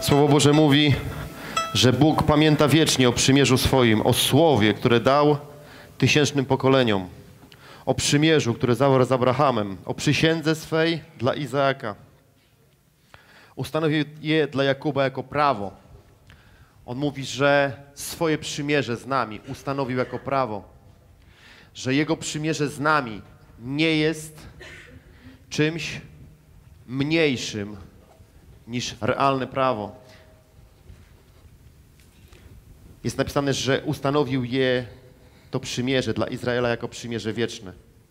Słowo Boże mówi, że Bóg pamięta wiecznie o przymierzu swoim, o słowie, które dał tysięcznym pokoleniom, o przymierzu, które zawarł z Abrahamem, o przysiędze swej dla Izaaka. Ustanowił je dla Jakuba jako prawo. On mówi, że swoje przymierze z nami ustanowił jako prawo, że Jego przymierze z nami nie jest czymś mniejszym niż realne prawo. Jest napisane, że ustanowił to przymierze dla Izraela jako przymierze wieczne.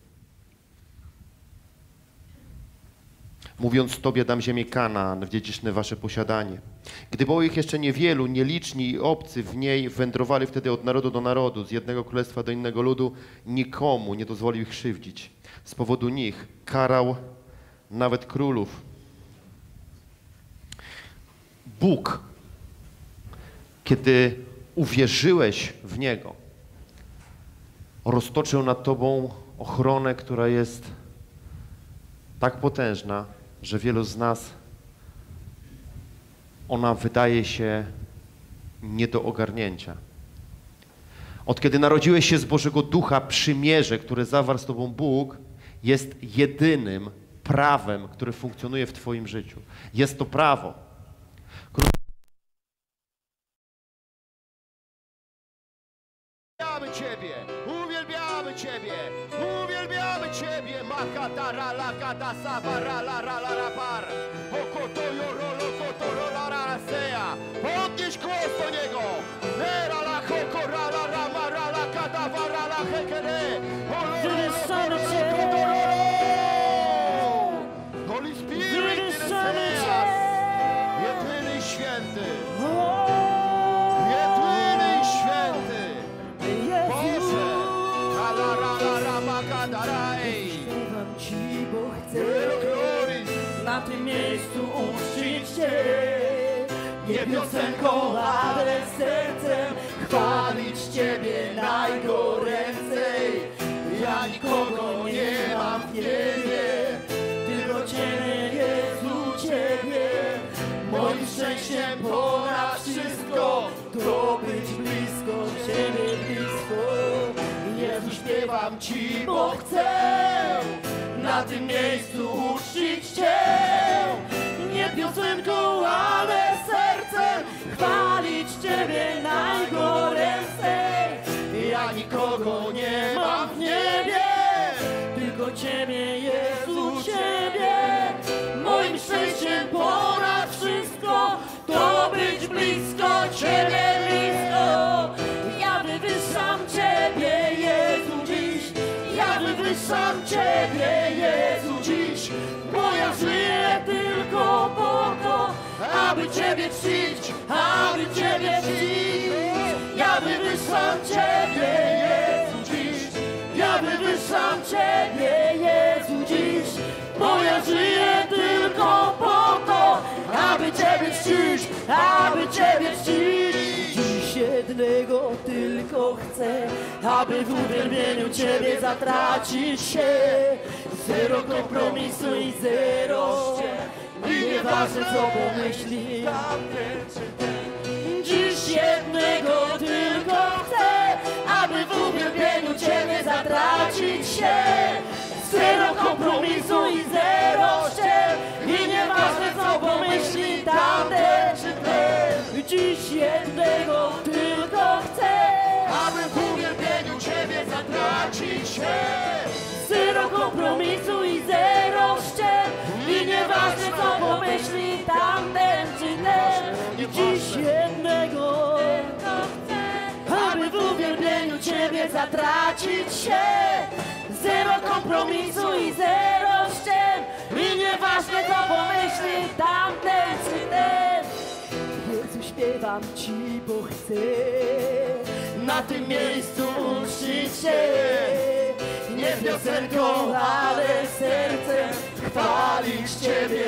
Mówiąc Tobie, dam ziemię Kanaan w dziedziczne wasze posiadanie. Gdy było ich jeszcze niewielu, nieliczni i obcy w niej wędrowali wtedy od narodu do narodu, z jednego królestwa do innego ludu, nikomu nie dozwolił ich krzywdzić. Z powodu nich karał nawet królów. Bóg, kiedy uwierzyłeś w Niego, roztoczył nad Tobą ochronę, która jest tak potężna, że wielu z nas ona wydaje się nie do ogarnięcia. Od kiedy narodziłeś się z Bożego Ducha, przymierze, które zawarł z Tobą Bóg, jest jedynym prawem, które funkcjonuje w Twoim życiu. Jest to prawo. Uwielbiamy Ciebie, uwielbiamy Ciebie, uwielbiamy Ciebie, makatara lakata sabara la la la la par, okotoyo rolo kotoro la la la sea, podnieś głos do Niego, nera la hokora la rama la la kadawara la hekere, Holy Spirit, jedyny święty, jedyny święty. Śpiewam Ci, bo chcę na tym miejscu uczcić Cię. Nie piosenką, ale sercem chwalić Ciebie najgoręcej. Ja nikogo nie mam w niebie, tylko Ciebie, Jezu, Ciebie. Moim szczęściem ponad wszystko to być blisko Ciebie, blisko. Jezu, śpiewam Ci, bo chcę na tym miejscu uczcić Cię. Nie piosenką, ale sercem chwalić Ciebie najgoręcej. Ja nikogo nie mam w niebie, tylko Ciebie, Jezu, Ciebie. Moim szczęściem ponad wszystko to być blisko Ciebie, blisko. Ja wywyższam Ciebie, Jezu, dziś. Ja wywyższam Ciebie, Jezu, dziś. Bo ja żyję tylko po to, aby Ciebie czcić, aby Ciebie czcić. Ja wywyższam Ciebie, Jezu, dziś. Ja wywyższam Ciebie, Jezu, dziś. Bo ja żyję tylko po to, aby Ciebie czcić, aby Ciebie czcić. Dziś jednego tylko chcę, aby w uwielbieniu Ciebie zatracić się. Zero kompromisu i zero ścież, i nieważne co pomyśli tamten czy ten. Dziś jednego tylko chcę, aby w uwielbieniu Ciebie zatracić się. Zero kompromisu i zero ścież, i nieważne co pomyśli tamten czy ten. Dziś jednego tylko chcę, aby w uwielbieniu Ciebie zatracić się. Zero kompromisu i zero ścież, i nieważne co pomyśli tamten czy ten. Dziś jednego tylko chcę, aby w uwielbieniu Ciebie zatracić się. Zero kompromisu i zero ścież, i nieważne co pomyśli tamten czy ten. Jezu, śpiewam Ci, bo chcę na tym miejscu uczcić Cię. Nie piosenką, ale sercem chwalić Ciebie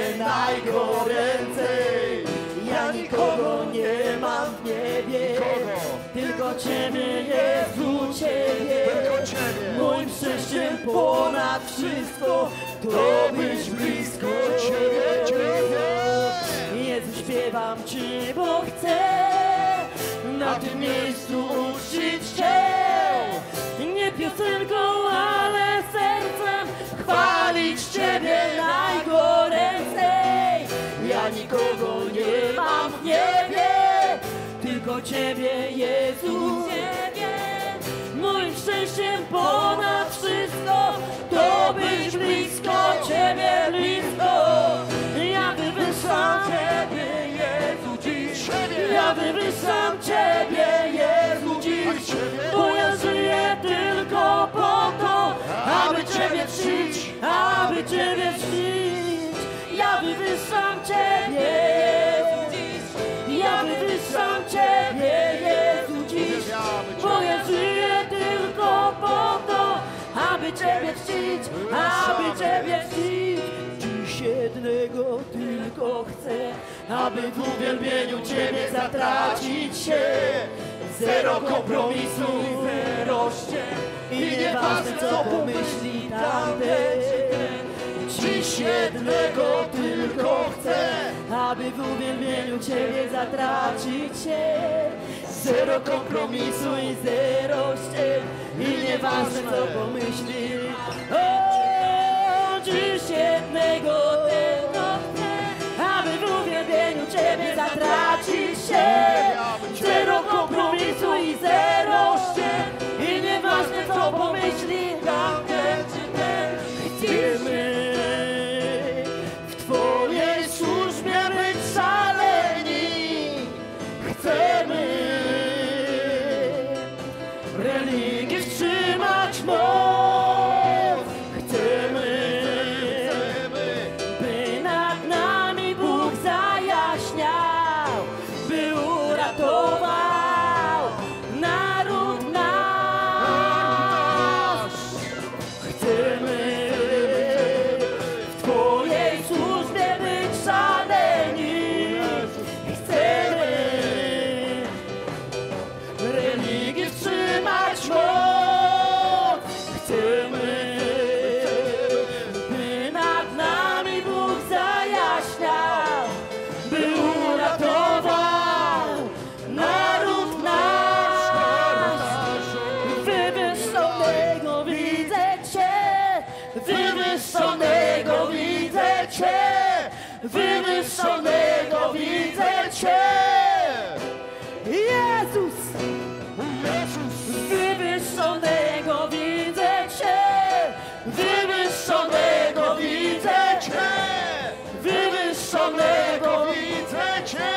najgoręcej. Ja nikogo nie mam w niebie, tylko Ciebie, Jezu, Ciebie. Moim szczęściem ponad wszystko to być blisko Ciebie, Ciebie. Jezu, śpiewam Wywyższam Cię, bo chcę na tym miejscu uczcić Cię. Nie piosenką, ale sercem chwalić Ciebie najgoręcej. Ja nikogo nie mam w niebie, tylko Ciebie, Jezu. Moim szczęściem ponad wszystko to być blisko Ciebie, blisko. Ja wywyższam Ciebie, Jezu, dziś. Ja wywyższam Ciebie, Jezu, dziś. Bo ja żyję tylko po to, aby Ciebie czcić, aby Ciebie czcić. Ja wywyższam Ciebie, Jezu, dziś. Ja wywyższam Ciebie, Jezu, dziś. Bo ja żyję tylko po to, aby Ciebie czcić, aby Ciebie czcić. Dziś jednego tylko chcę, aby w uwielbieniu Ciebie zatracić się. Zero kompromisu, zero ścież i nieważne co pomyśli tamten. Dziś jednego tylko chcę, aby w uwielbieniu Ciebie zatracić się. Zero kompromisu i zero ścież i nieważne co pomyśli. O, dziś jednego tylko chcę, aby w uwielbieniu Ciebie zatracić się. Zero kompromisu i zero ścież i nieważne co pomyśli tamten czy ten. Chcemy w Twojej służbie być szaleni. Chcemy religii wstrzymać moc. Chcemy, by nad nami Bóg zajaśniał, by uratował naród nasz. Chcemy w Twojej służbie być szaleni. Chcemy religii wstrzymać moc. Chcemy, by nad nami Bóg zajaśniał, by uratował naród nasz. Wywyższonego widzę Cię, wywyższonego widzę Cię, wywyższonego widzę Cię. Jezus! Wywyższonego widzę Cię, wywyższonego widzę Cię, wywyższonego widzę Cię.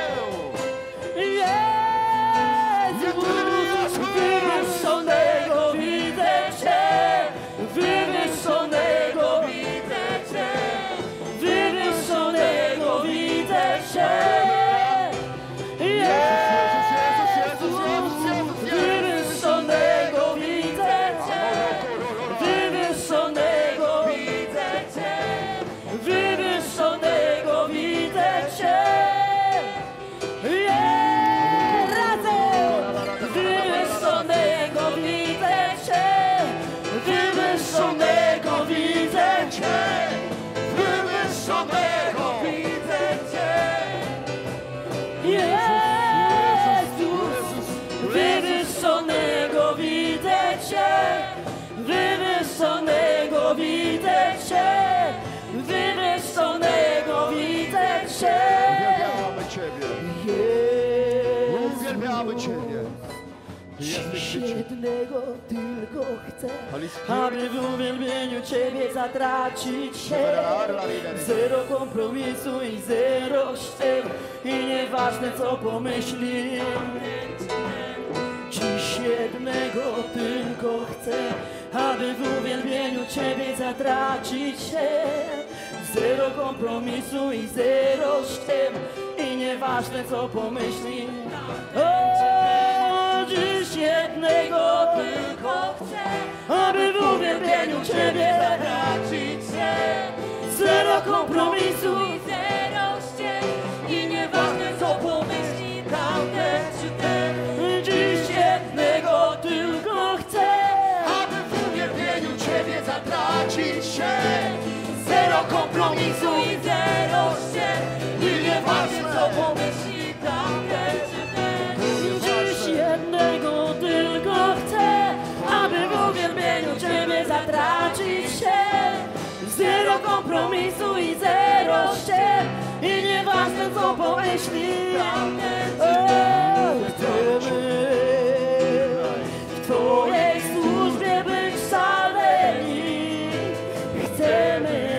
Jezus! Wywyższonego widzę Cię, wywyższonego widzę Cię, wywyższonego widzę Cię. Wywyższonego widzę Cię, wywyższonego widzę Cię, wywyższonego widzę Cię. Razem! Wywyższonego widzę Cię, wywyższonego widzę Cię, wywyższonego widzę Cię. Jezus, wywyższonego widzę Cię, wywyższonego widzę Cię, wywyższonego widzę Cię. Uwielbiamy Ciebie. Uwielbiamy Ciebie. Dziś jednego tylko chcę, aby w uwielbieniu Ciebie zatracić się. Zero kompromisu i zero ścież i nieważne co pomyśli. Dziś jednego tylko chcę, aby w uwielbieniu Ciebie zatracić się. Zero kompromisu i zero ścież i nieważne co pomyśli. O, dziś jednego tylko chcę, aby w uwielbieniu Ciebie zatracić się. Zero kompromisu i zero ścież i nieważne co pomyśli tamten czy ten. Dziś jednego tylko chcę, Aby w uwielbieniu Ciebie zatracić się. zero kompromisu i zero ścież i nieważne co pomyśli tamten czy ten. Dziś jednego tylko chcę, aby w uwielbieniu Ciebie zatracić się. Zero kompromisu i zero ściem, i nieważne co pomyśli tamten czy ten. Chcemy w Twojej służbie być szaleni. Chcemy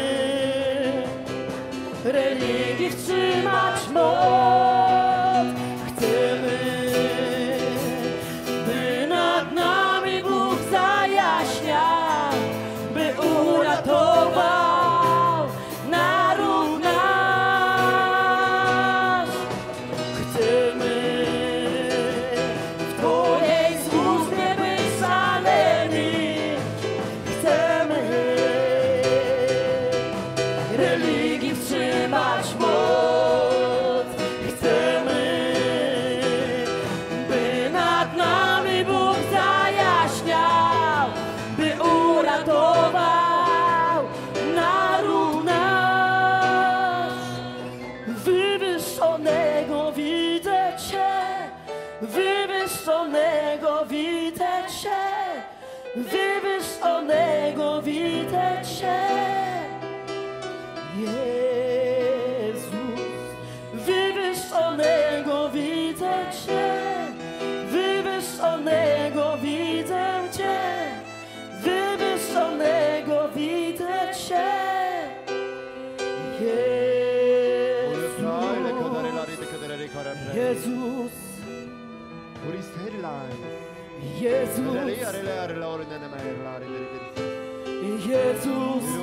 religii wstrzymać moc. Chcemy, by nad nami Bóg zajaśniał, by uratował naród nasz. Chcemy w Twojej służbie być szaleni. Chcemy religii wstrzymać moc. Chcemy, by nad nami Bóg zajaśniał, by uratował naród nasz. Wywyższonego widzę Cię, wywyższonego widzę Cię, wywyższonego widzę Cię. Jezus, wywyższonego widzę Cię, wywyższonego widzę Cię, wywyższonego widzę Cię. Jezus, Jezus, Jezus,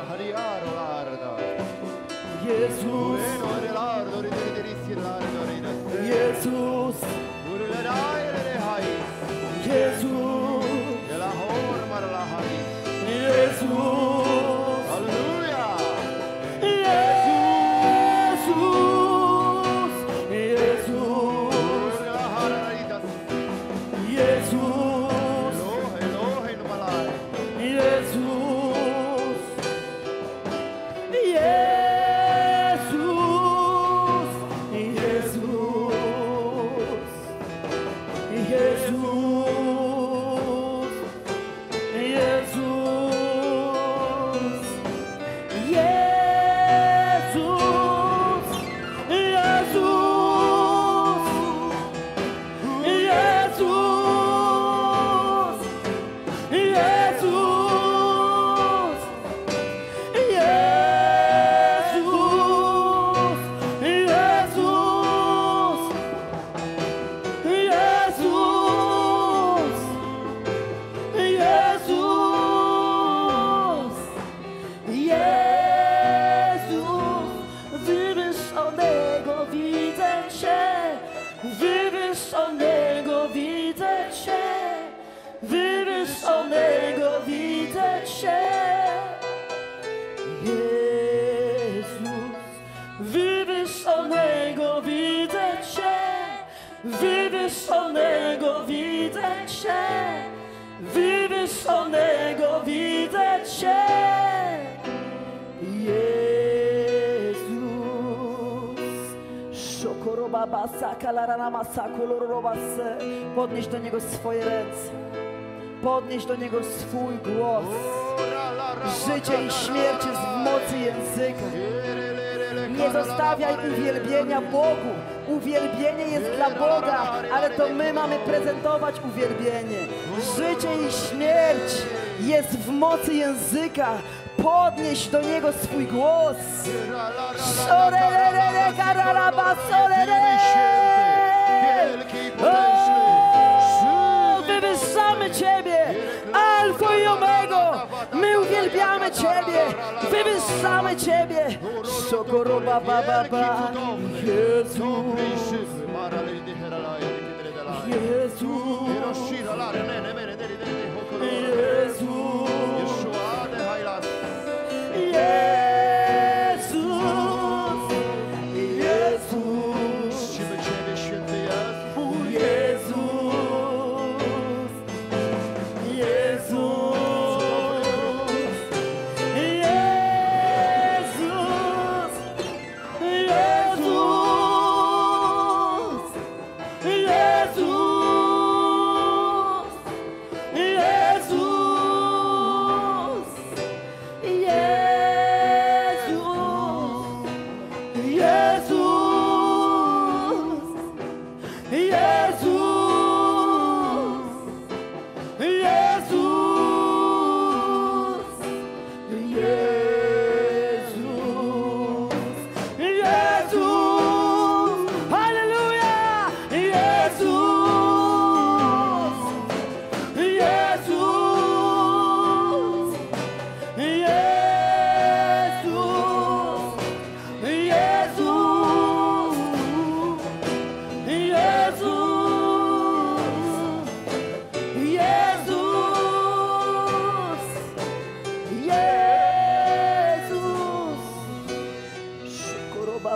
Jezus, Jezus, Jezus, Jezus, Hallelujah. Jezus, Jezus, Jezus, Jezus, wywyższonego widzę Cię, wywyższonego widzę Cię, wywyższonego widzę Cię. Jezus, Shokorobabasa, Kalaranamasa, Kolorobase. Podnieś do Niego swoje ręce, podnieś do Niego swój głos. Życie i śmierć jest w mocy języka. Nie zostawiaj uwielbienia Bogu. Uwielbienie jest dla Boga, ale to my mamy prezentować uwielbienie. Życie i śmierć jest w mocy języka. Podnieś do Niego swój głos. Wywyższamy Ciebie, Alfa i Omega. My uwielbiamy Ciebie, wywyższamy Ciebie. Szokoroba baba ba. Jezus, Jezus, Jezus,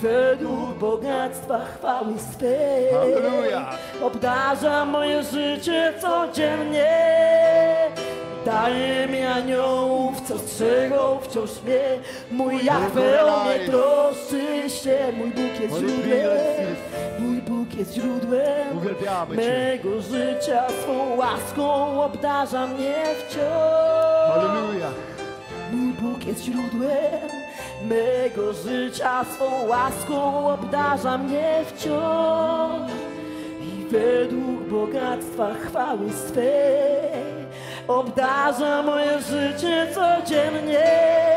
według bogactwa chwały swej Halleluja. obdarza moje życie codziennie. Daje mi aniołów, co strzegą wciąż mnie. Mój Jahwe o mnie troszczy się. Mój Bóg jest źródłem, mój Bóg jest źródłem Uwielbiamy Cię. mego życia. Swą łaską obdarza mnie wciąż. Halleluja. Mój Bóg jest źródłem mego życia, swą łaską obdarza mnie wciąż. I według bogactwa chwały swej obdarza moje życie codziennie.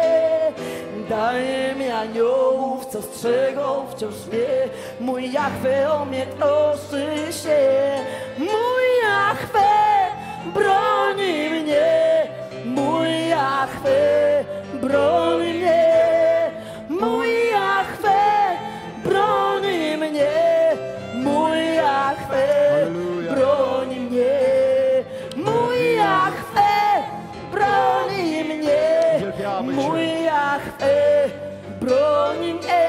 Daje mi aniołów, co strzegą wciąż mnie. Mój Jahwe o mnie troszczy się. Mój Jahwe broni mnie. Mój Jahwe broni mnie. Mój Jahwe broni mnie. Mój Jahwe broni mnie. Mój Jahwe broni mnie. Uwielbiamy Cię. Mój Jahwe broni mnie.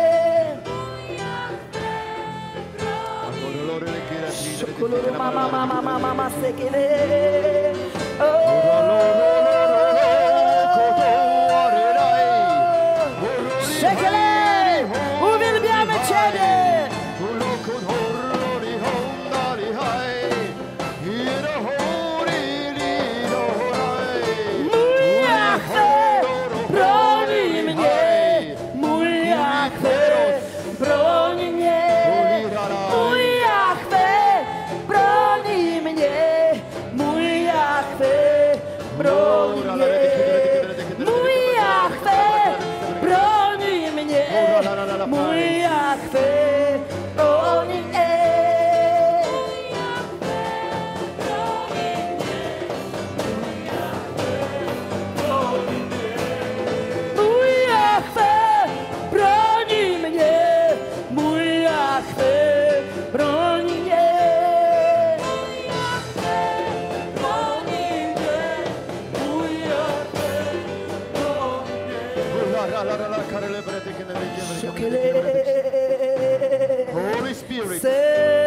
Koloro mama sekele. Sekele! Uwielbiamy Ciebie! Mój Jahwe broni mnie. Mój Jahwe broni mnie. Mój Jahwe broni mnie. Mój Jahwe broni mnie. Mój Jahwe broni mnie. Mój Jahwe broni mnie. Mój Jahwe broni mnie. Mój Jahwe broni mnie. Mój Jahwe Holy Spirit, Se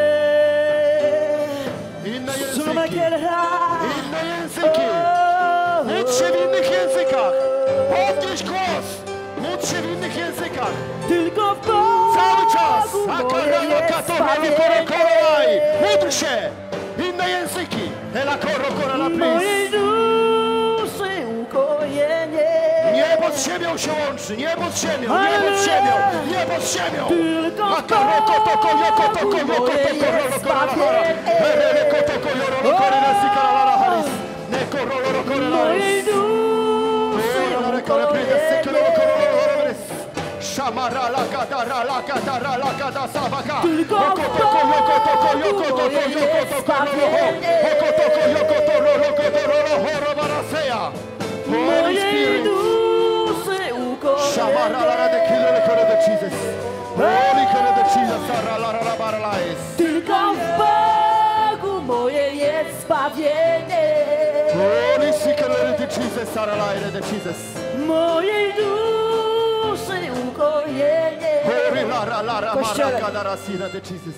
inne języki, Sumakelha. inne języki. Módl się w innych językach. Podnieś głos. Módl się w innych językach. Tylko w Bogu Cały czas. moje jest Korolaj. zbawienie. Módl się. Inne języki. Ela korokora Mojej duszy ukojenie. Niebo z ziemią się łączy. Niebo z ziemią. Niebo z ziemią. Niebo z ziemią. Tylko w Akaroko toko joko toko Bogu joko moje toko jest rolo korolahara. zbawienie. Hereko toko joro korelesi karalala haris. Neko rolo korelaris. Mojej duszy ukojenie. Shamara la kadara la kadara la kada sabaka. Tylko Oko toko yoko toko yoko toko yoko toko roho. Oko toko yoko toro loko toro roho barasea. Holy Mojej Spirit. duszy Shamara la la de ukojenie. kilo le kore de Jesus. Holy kore de Jesus. Sara la la baralais. Tylko w Bogu moje jest zbawienie. Holy sikere de Jesus. Sara la de Jesus. Mojej duszy ukojenie. Holy la la la Kościele. mara kadara sira de Jesus.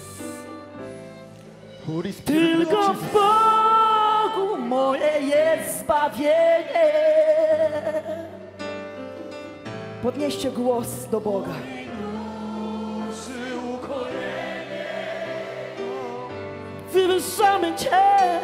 Holy Spirit de Tylko Jesus. w Bogu moje jest zbawienie. Podnieście głos do Boga. Wywyższamy Cię.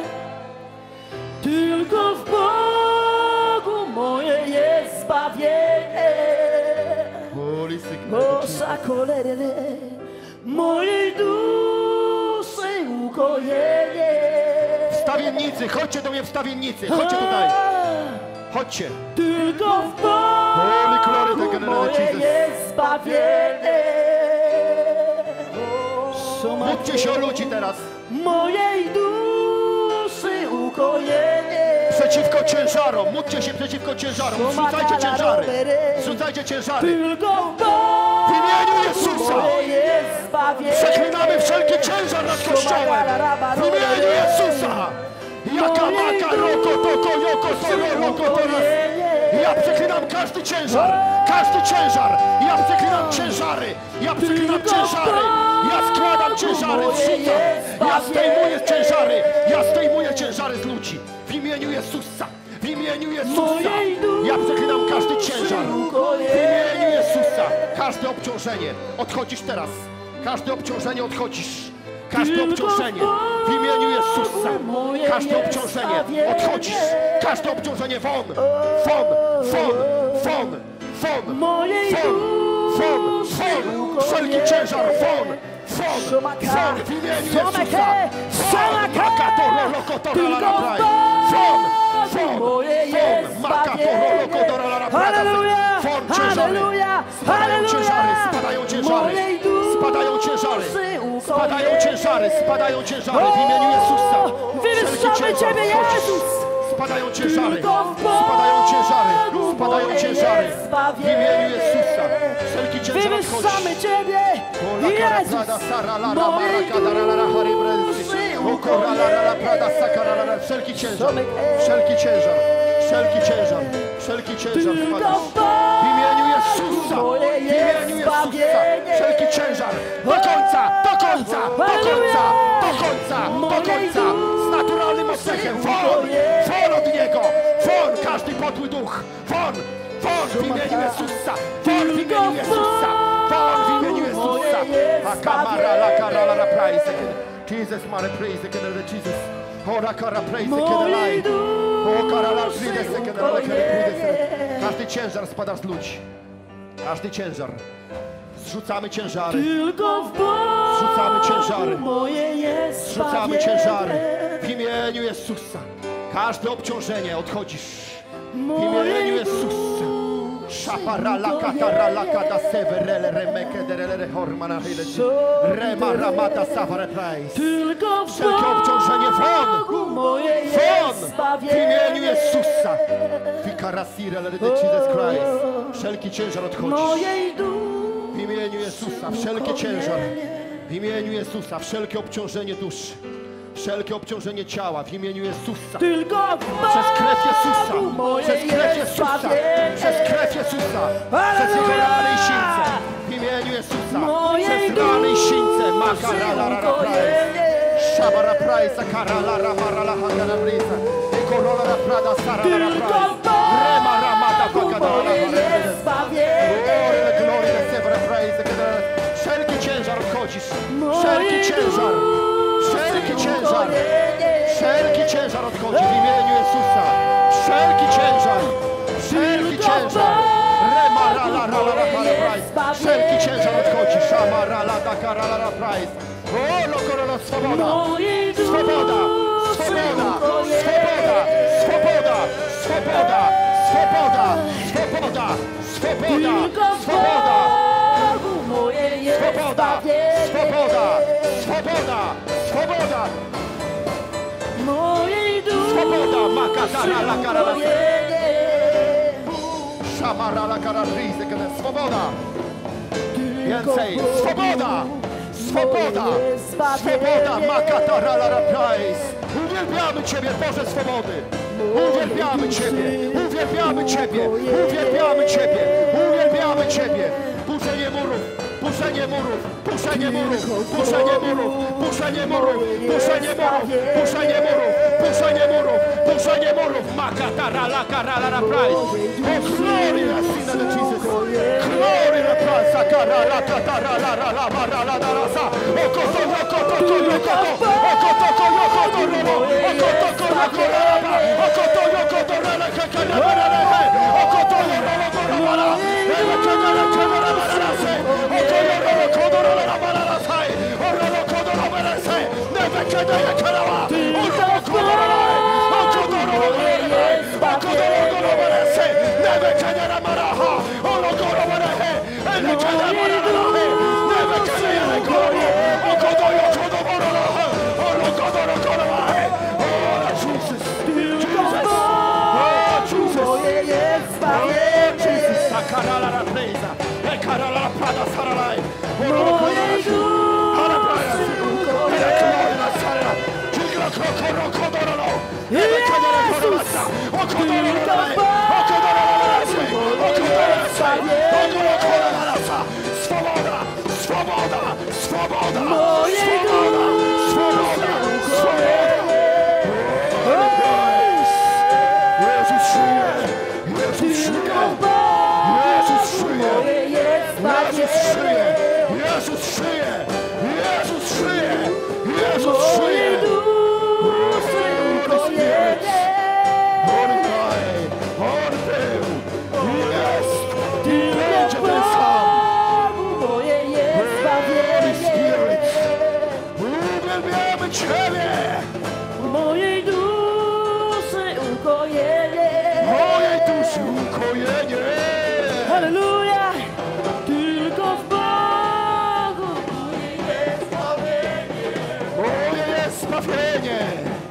Tylko w Bogu moje jest zbawienie. Holy Spirit de Jesus. Mosza kolerele, mojej duszy ukojenie. Wstawiennicy, chodźcie do mnie wstawiennicy, chodźcie tutaj, chodźcie. Tylko w Holy glory to Bogu God, moje Jesus. jest zbawienie. Módlcie się o ludzi teraz. Mojej duszy ukojenie. Przeciwko ciężarom, módlcie się przeciwko ciężarom, zrzucajcie ciężary. Zrzucajcie ciężary. Tylko w Bogu W imieniu Jezusa. moje jest zbawienie. Przeklinamy wszelki ciężar nad Kościołem. W imieniu Jezusa. Jaka maka, roko, toko, joko, toro, roko, toro. Ja przeklinam każdy ciężar, każdy ciężar. Ja przeklinam ciężary, ja przeklinam ciężary. Ja składam ciężary, zrzucam. Ja zdejmuję ciężary, ja zdejmuję ciężary z ludzi. W imieniu Jezusa, w imieniu Jezusa. Ja przeklinam każdy ciężar. W imieniu Jezusa. Każde obciążenie, odchodzisz teraz. Każde obciążenie odchodzisz. Każde obciążenie w imieniu Jezusa. Każde obciążenie odchodzisz. Każde obciążenie won, won, won, won, won, won, won, won. Wszelki ciężar won, won, won w imieniu Jezusa. Won, makatoro, lokotora, larapaj. Won, won, won, makatoro, lokotora, larapaj. Won, ciężary. Spadają ciężary, spadają ciężary. Spadają ciężary. Spadają ciężary, spadają ciężary w imieniu Jezusa. Wywyższamy Ciebie, Jezus! Spadają ciężary, spadają ciężary, spadają ciężary w imieniu Jezusa. Wszelki ciężar odchodzi. Wywyższamy Ciebie, Jezus! Wszelki ciężar, wszelki ciężar, wszelki ciężar, wszelki ciężar spadasz. W imieniu Jezusa, w imieniu Jezusa, wszelki ciężar do końca, do końca, do końca, do końca, do końca, z naturalnym oddechem, won, won od niego, won, każdy podły duch, won, won w imieniu Jezusa, won w imieniu Jezusa, won w imieniu Jezusa. Akamara, la kara, la praise, Jesus, mare praise, Jesus. Ora kara praise, o kara la praise, każdy ciężar spada z ludzi. Każdy ciężar. Zrzucamy ciężary. Tylko w Bogu Zrzucamy ciężary. moje jest Zrzucamy ciężary. W imieniu Jezusa. Każde obciążenie odchodzisz. W imieniu Jezusa. Szaparala katarala kada severele remeke derele hormana hileci. Rema ramata savare price. Tylko w Wszelkie obciążenie won. Bogu moje Won! jest W imieniu Jezusa. Fikarasire le Jesus Christ. Wszelki ciężar odchodzisz. mojej duszy. W imieniu Jezusa, wszelki ciężar. W imieniu Jezusa, wszelkie obciążenie duszy. Wszelkie obciążenie ciała w imieniu Jezusa. Tylko Przez krew Jezusa. Przez krew Jezusa. Przez krew Jezusa. Przez jego rany i sińce. W imieniu Jezusa. Przez rany i sińce. Makarala praise. Shabara praise. Karala ramarala hangana brisa. Ekorola prada sarala praise. Rema ramada pakadala wszelki ciężar odchodzisz. Wszelki ciężar. Wszelki ciężar. Wszelki ciężar odchodzi w imieniu Jezusa. Wszelki ciężar. Wszelki ciężar. Wszelki ciężar odchodzi. Shamarala dakarala price. O, lokorona swoboda. Swoboda. Swoboda. Swoboda. Swoboda. Swoboda. Swoboda. Swoboda. Swoboda. Swoboda. Swoboda, swoboda, swoboda, swoboda, mojej duszy. swoboda, makatara la karala, szamara la karalizy, swoboda, więcej, swoboda, swoboda, swoboda, makatara la praise. Uwielbiamy Ciebie, Boże swobody. Uwielbiamy Ciebie, uwielbiamy Ciebie, uwielbiamy Ciebie, uwielbiamy Ciebie. Burzenie murów, burzenie murów, burzenie murów, burzenie murów, burzenie murów, burzenie murów, burzenie murów, burzenie murów, burzenie murów. Makatara la karala la price. Oh, glory na syna de Jesus. Glory na price. Sakara la katara la la la la la la sa. Okoto okoto okoto okoto okoto robo. Okoto okoto la. Okoto okoto la kakara la la. Okoto robo la la. Ela kakara kakara la la sa. Okoto okoto la la la la sa. Okoto okoto la sa. Nebe kadaya karawa. Okoto okoto la la. Okoto robo la la. Okoto robo la sa. Nebe kadaya maraha. Okoto robo la la. Ela kadaya maraha. Nebe kadaya karawa. Okoto okoto la la. Okoto okoto la la. Oh, Jesus. Jesus. Oh, Jesus. Oh, Jesus. Sakarala la presa. Ekarala la prada saralai. Mojej duszy. Jezus! Swoboda! Mojej Swoboda! Swoboda! Swoboda! Jezus żyje! Jezus żyje! Jezus żyje! Jezus żyje! Jezus żyje! Jezus żyje! Jezus żyje! On był! Jest! Będzie ten sam! Moje jest Holy zbawienie. Spirit! Uwielbiamy Ciebie! Mojej duszy ukojenie. Mojej duszy ukojenie! Halleluja! Tylko w Bogu moje jest zbawienie. Moje jest zbawienie!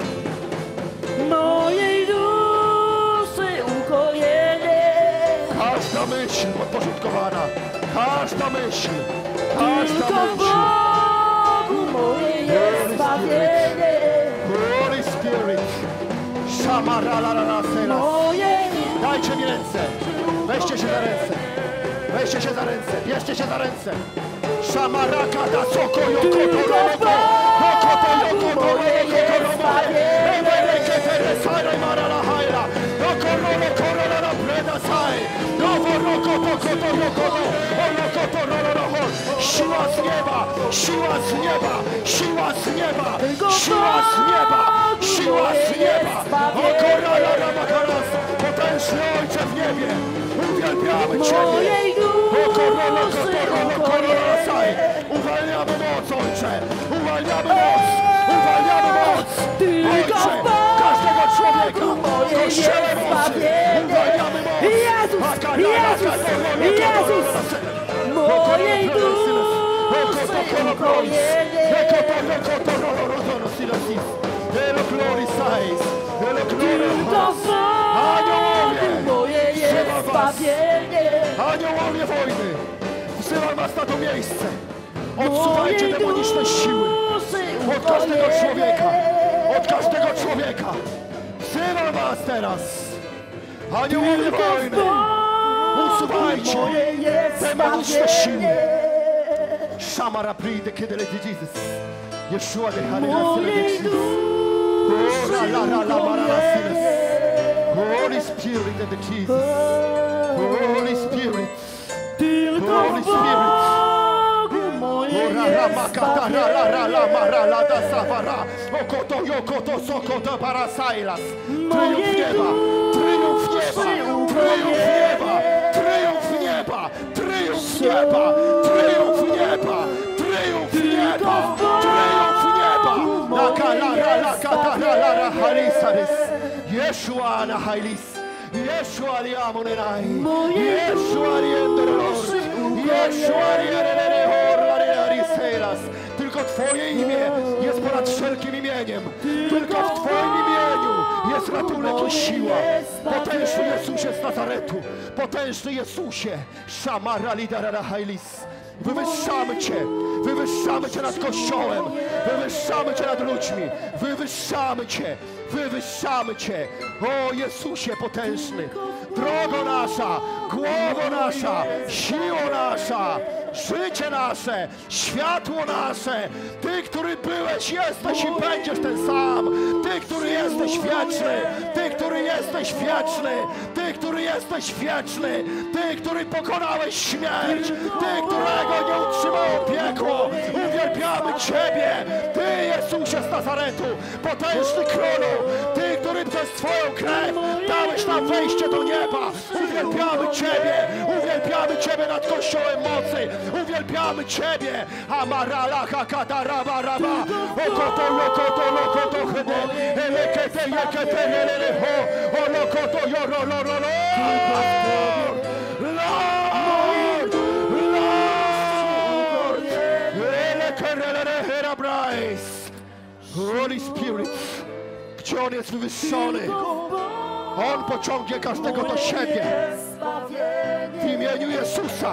Mojej duszy ukojenie. Każda myśl podporządkowana! Każda myśl! Każda Tylko w myśl! Bogu moje jest zbawienie. Holy Spirit! Shamaralalalala. Moje Dajcie mi ręce! Weźcie się za ręce! Weźcie się za ręce! Bierzcie się za ręce! Shamaraka da soko yoko toroko! Yoko to yoko toroko toroko! Ebereke teresai marala haila! Yoko rolo korola na preda sai! Nowo roko toko to yoko no! Oroko to rolo roho! Siła z nieba! Siła z nieba! Siła z nieba! Siła z nieba! Siła z nieba! Okorala ramakaras! Potężny Ojcze w niebie! Uwielbiamy Ciebie! mojej duszy ukojenie. Uwalniamy moc, Ojcze! Uwalniamy moc! Uwalniamy moc! Tylko Ojcze! w Bogu Każdego człowieka! moje W Kościele jest mocy! zbawienie. Uwalniamy moc! Jezus! Jezus! Mojej duszy ukojenie. Tylko w Bogu moje jest zbawienie. Aniołowie wojny! Wzywam was na to miejsce! Odsuwajcie demoniczne siły! Od każdego człowieka! Od każdego człowieka! Wzywam was teraz! Aniołowie wojny! Usuwajcie demoniczne siły! Shamara pride kiedy leci Jesus! Yeshua de Mojej duszy ukojenie. Holy Spirit and the Jesus! Holy Spirit! Tylko Holy w Spirit! Bogu moje jest Tryumf nieba! Tryumf nieba! Tryumf nieba! Tryumf nieba! Tryumf nieba! Tryumf nieba! Tryumf nieba! Tryumf nieba! Laka halisaris! Yeshua na hailis! Yeshua liamonenai! Yeshua liendorolor! Yeshua liendorolor! Tylko Twoje imię jest ponad wszelkim imieniem. Tylko w Twoim imieniu jest ratunek i siła. Potężny Jezusie z Nazaretu. Potężny Jezusie. Shamara lidarara hailis. Wywyższamy Cię. Wywyższamy Cię nad Kościołem. Wywyższamy Cię nad ludźmi. Wywyższamy Cię. Wywyższamy Cię. O Jezusie potężny. Drogo nasza, głowo nasza, siło nasza, życie nasze, światło nasze. Ty, który byłeś, jesteś i będziesz ten sam. Ty, który jesteś wieczny. Ty, który jesteś wieczny. Ty, który jesteś wieczny. Ty, który pokonałeś śmierć. Ty, którego nie utrzymało piekło. Uwielbiamy Ciebie. Ty, Jezusie z Nazaretu, potężny Królu. Ty, który przez Twoją krew dałeś nam wejście do nieba. Uwielbiamy Ciebie. Uwielbiamy Ciebie nad Kościołem mocy. Uwielbiamy Ciebie. Amarala hakata raba raba. Okoto lokoto lokoto hede. Elekete yekete lelele ho. Olokoto yoro loro lo. Lord! Lord! Elekerelele herabrais. Holy Spirit. Gdzie On jest wywyższony? On pociągnie każdego do siebie. W imieniu Jezusa.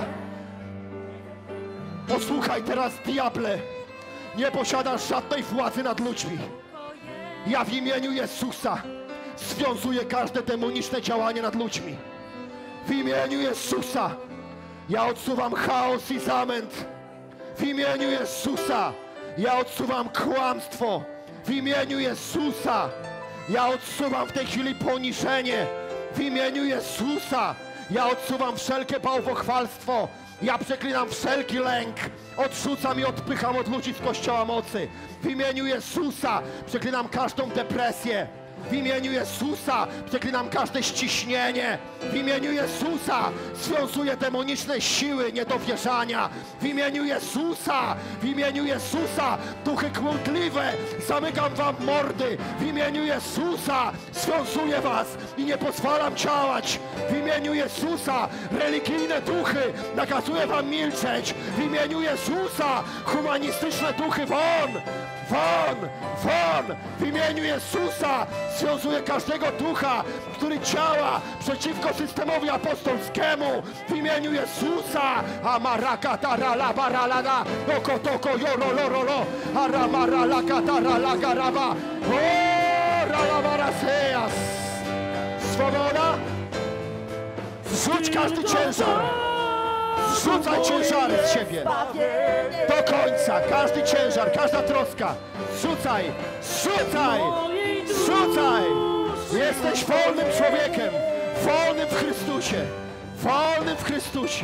Posłuchaj teraz, diable. Nie posiadasz żadnej władzy nad ludźmi. Ja w imieniu Jezusa związuję każde demoniczne działanie nad ludźmi. W imieniu Jezusa ja odsuwam chaos i zamęt. W imieniu Jezusa ja odsuwam kłamstwo. W imieniu Jezusa ja odsuwam w tej chwili poniżenie. W imieniu Jezusa ja odsuwam wszelkie bałwochwalstwo. Ja przeklinam wszelki lęk. Odrzucam i odpycham od ludzi z Kościoła Mocy. W imieniu Jezusa przeklinam każdą depresję. W imieniu Jezusa przeklinam każde ściśnienie. W imieniu Jezusa związuję demoniczne siły niedowierzania. W imieniu Jezusa, w imieniu Jezusa duchy kłótliwe zamykam wam mordy. W imieniu Jezusa związuję was i nie pozwalam działać. W imieniu Jezusa religijne duchy nakazuję wam milczeć. W imieniu Jezusa humanistyczne duchy won! Won! Won! W imieniu Jezusa związuję każdego ducha, który działa przeciwko systemowi apostolskiemu. W imieniu Jezusa! Amarakatara-la-baralada, okotoko yorolorolo, aramaralakatara-lagaraba, o ralabaraseas. Swoboda! Zrzuć każdy ciężar! Zrzucaj ciężary z siebie! Do końca! Każdy ciężar, każda troska! Zrzucaj! Zrzucaj! Zrzucaj! Jesteś wolnym człowiekiem! Wolnym w Chrystusie! Wolnym w Chrystusie!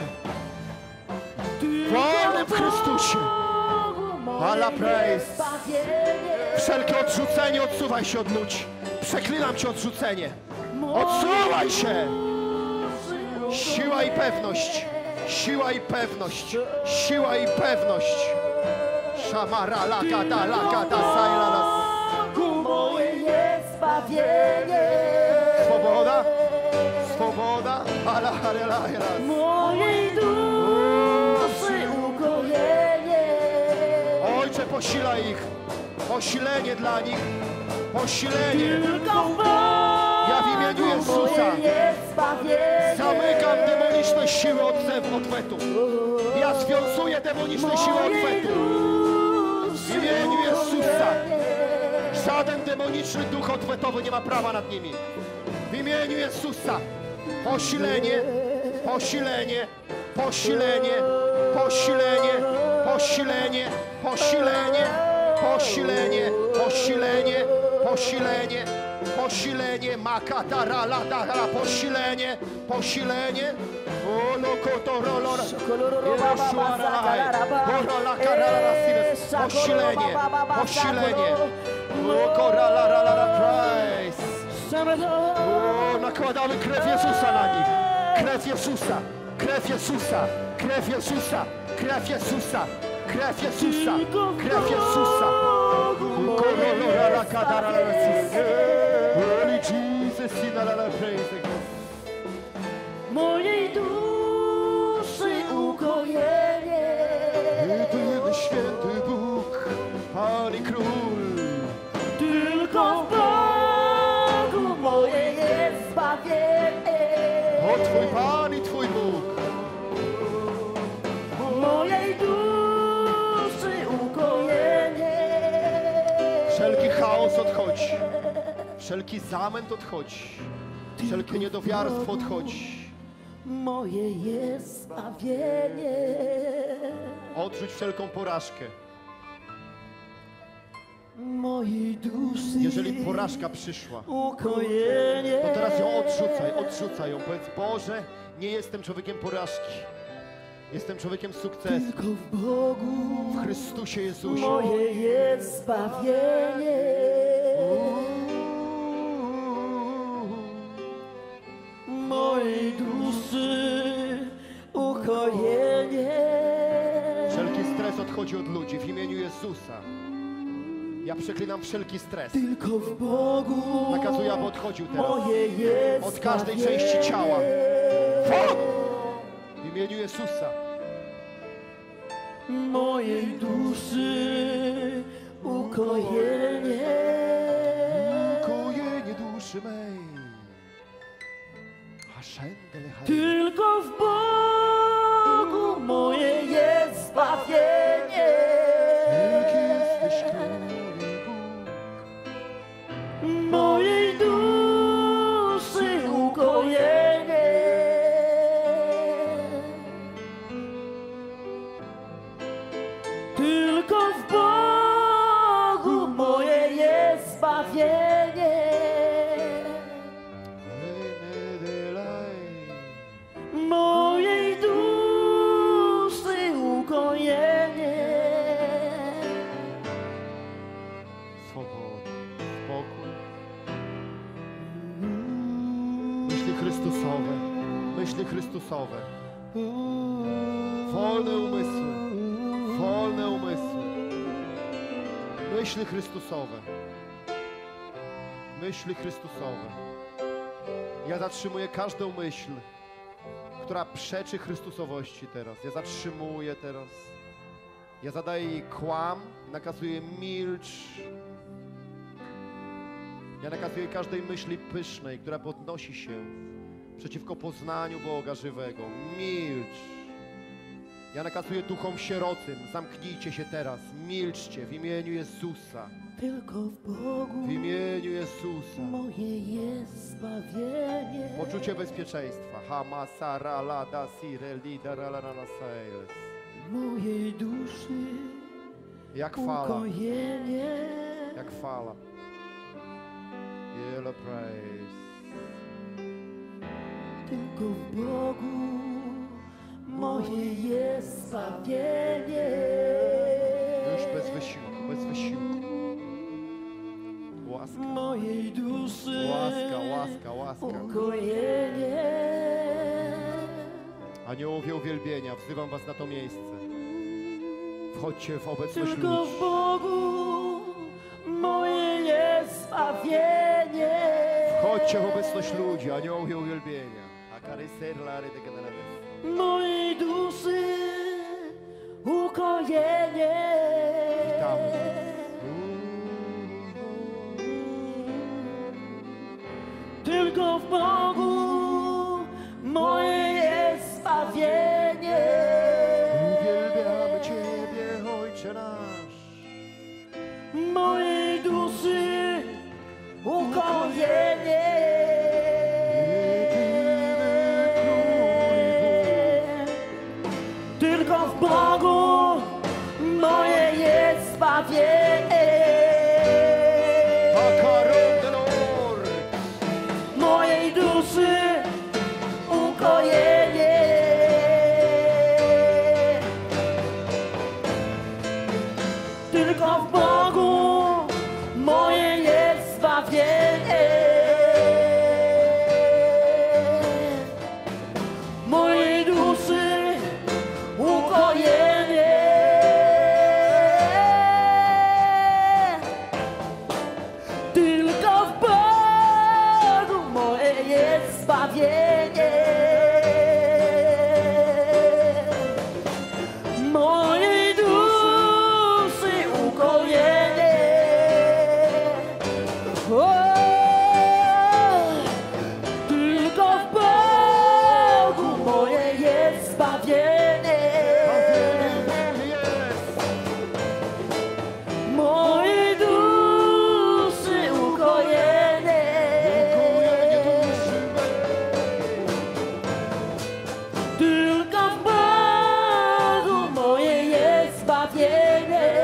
Wolnym w Chrystusie! Alla praise! Wszelkie odrzucenie, odsuwaj się od ludzi! Przeklinam cię odrzucenie! Odsuwaj się! Siła i pewność! Siła i pewność! Siła i pewność! Szamara lakata lakata sajlalas. Moje jest zbawienie. Swoboda! Swoboda! Ala ala ala. Mojej duszy ukojenie. Ojcze, posilaj ich! Posilenie dla nich! Posilenie! Tylko w Bogu Ja w imieniu Jezusa moje jest zbawienie. zamykam demoniczne siły odwetu. Ja związuję demoniczne siły odwetu. W imieniu Jezusa żaden demoniczny duch odwetowy nie ma prawa nad nimi. W imieniu Jezusa posilenie, posilenie, posilenie, posilenie, posilenie, posilenie, posilenie, posilenie, posilenie, posilenie, makatara, ladara, posilenie, posilenie, o lokotorolora, posilenie, posilenie, lokoralalalala, praise. O, nakładamy krew Jezusa na nich, krew Jezusa, krew Jezusa, krew Jezusa, krew Jezusa, krew Jezusa, krew Jezusa. Holy Jesus, in the praise. Mojej duszy ukojenie. Jedyny święty Bóg, Pan i Król. Tylko w Bogu moje jest zbawienie. O Twój Pan i Twój Bóg. Mojej duszy ukojenie. Wszelki chaos odchodzi. Wszelki zamęt odchodzi. Wszelkie niedowiarstwo odchodzi. Moje jest zbawienie. Odrzuć wszelką porażkę. Mojej duszy Jeżeli porażka przyszła, ukojenie. to teraz ją odrzucaj ją. Powiedz, Boże, nie jestem człowiekiem porażki. Jestem człowiekiem sukcesu. Tylko w Bogu W Chrystusie Jezusie. moje jest zbawienie. Mojej duszy ukojenie. Wszelki stres odchodzi od ludzi w imieniu Jezusa. Ja przeklinam wszelki stres. Tylko w Bogu Nakazuję, aby odchodził teraz. moje jest Od każdej zbawienie. części ciała. W imieniu Jezusa. Mojej duszy ukojenie. Ukojenie duszy mej. Haszendele haj. Tylko w Bogu moje jest zbawienie. Wielki jesteś Król i Bóg. Mojej duszy ukojenie. Chrystusowe. Wolne umysły. Wolne umysły. Myśli Chrystusowe. Myśli Chrystusowe. Ja zatrzymuję każdą myśl, która przeczy Chrystusowości teraz. Ja zatrzymuję teraz. Ja zadaję jej kłam, nakazuję milcz. Ja nakazuję każdej myśli pysznej, która podnosi się przeciwko poznaniu Boga żywego. Milcz. Ja nakazuję duchom sierocym, zamknijcie się teraz, milczcie w imieniu Jezusa. Tylko w Bogu W imieniu Jezusa. moje jest zbawienie. Poczucie bezpieczeństwa. Hamasara lada sire lidera la sales. Mojej duszy Jak fala, ukojenie. jak fala. Yellow praise. Tylko w Bogu moje jest zbawienie. Już bez wysiłku, bez wysiłku. Łaska, Mojej duszy łaska, łaska, łaska. ukojenie. Aniołowie uwielbienia, wzywam was na to miejsce. Wchodźcie w obecność Tylko ludzi. w Bogu moje jest zbawienie. Wchodźcie w obecność ludzi, aniołowie uwielbienia. Mojej duszy ukojenie. Witamy. Tylko w Bogu moje jest zbawienie. Uwielbiamy Ciebie, Ojcze nasz. Mojej duszy ukojenie. Tylko w Bogu moje jest zbawienie. Mojej duszy ukojenie. Tylko w Bogu moje jest zbawienie. Mojej duszy ukojenie. Tylko w Bogu moje jest zbawienie. Mojej duszy ukojenie. O, tylko w Bogu moje jest zbawienie. Mojej duszy ukojenie. Tylko w Bogu moje jest zbawienie.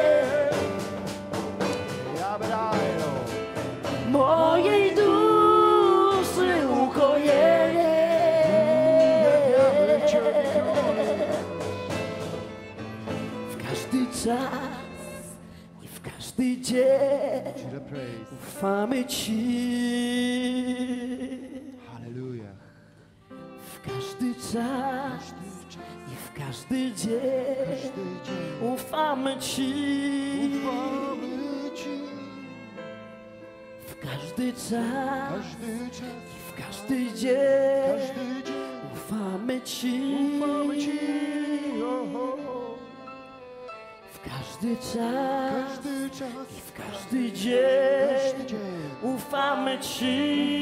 Mojej duszy ukojenie. W każdy czas i w każdy dzień ufamy Ci. Hallelujah. W każdy czas i w każdy dzień ufamy Ci. W każdy czas i w każdy dzień ufamy Ci. W każdy czas i w każdy dzień ufamy Ci.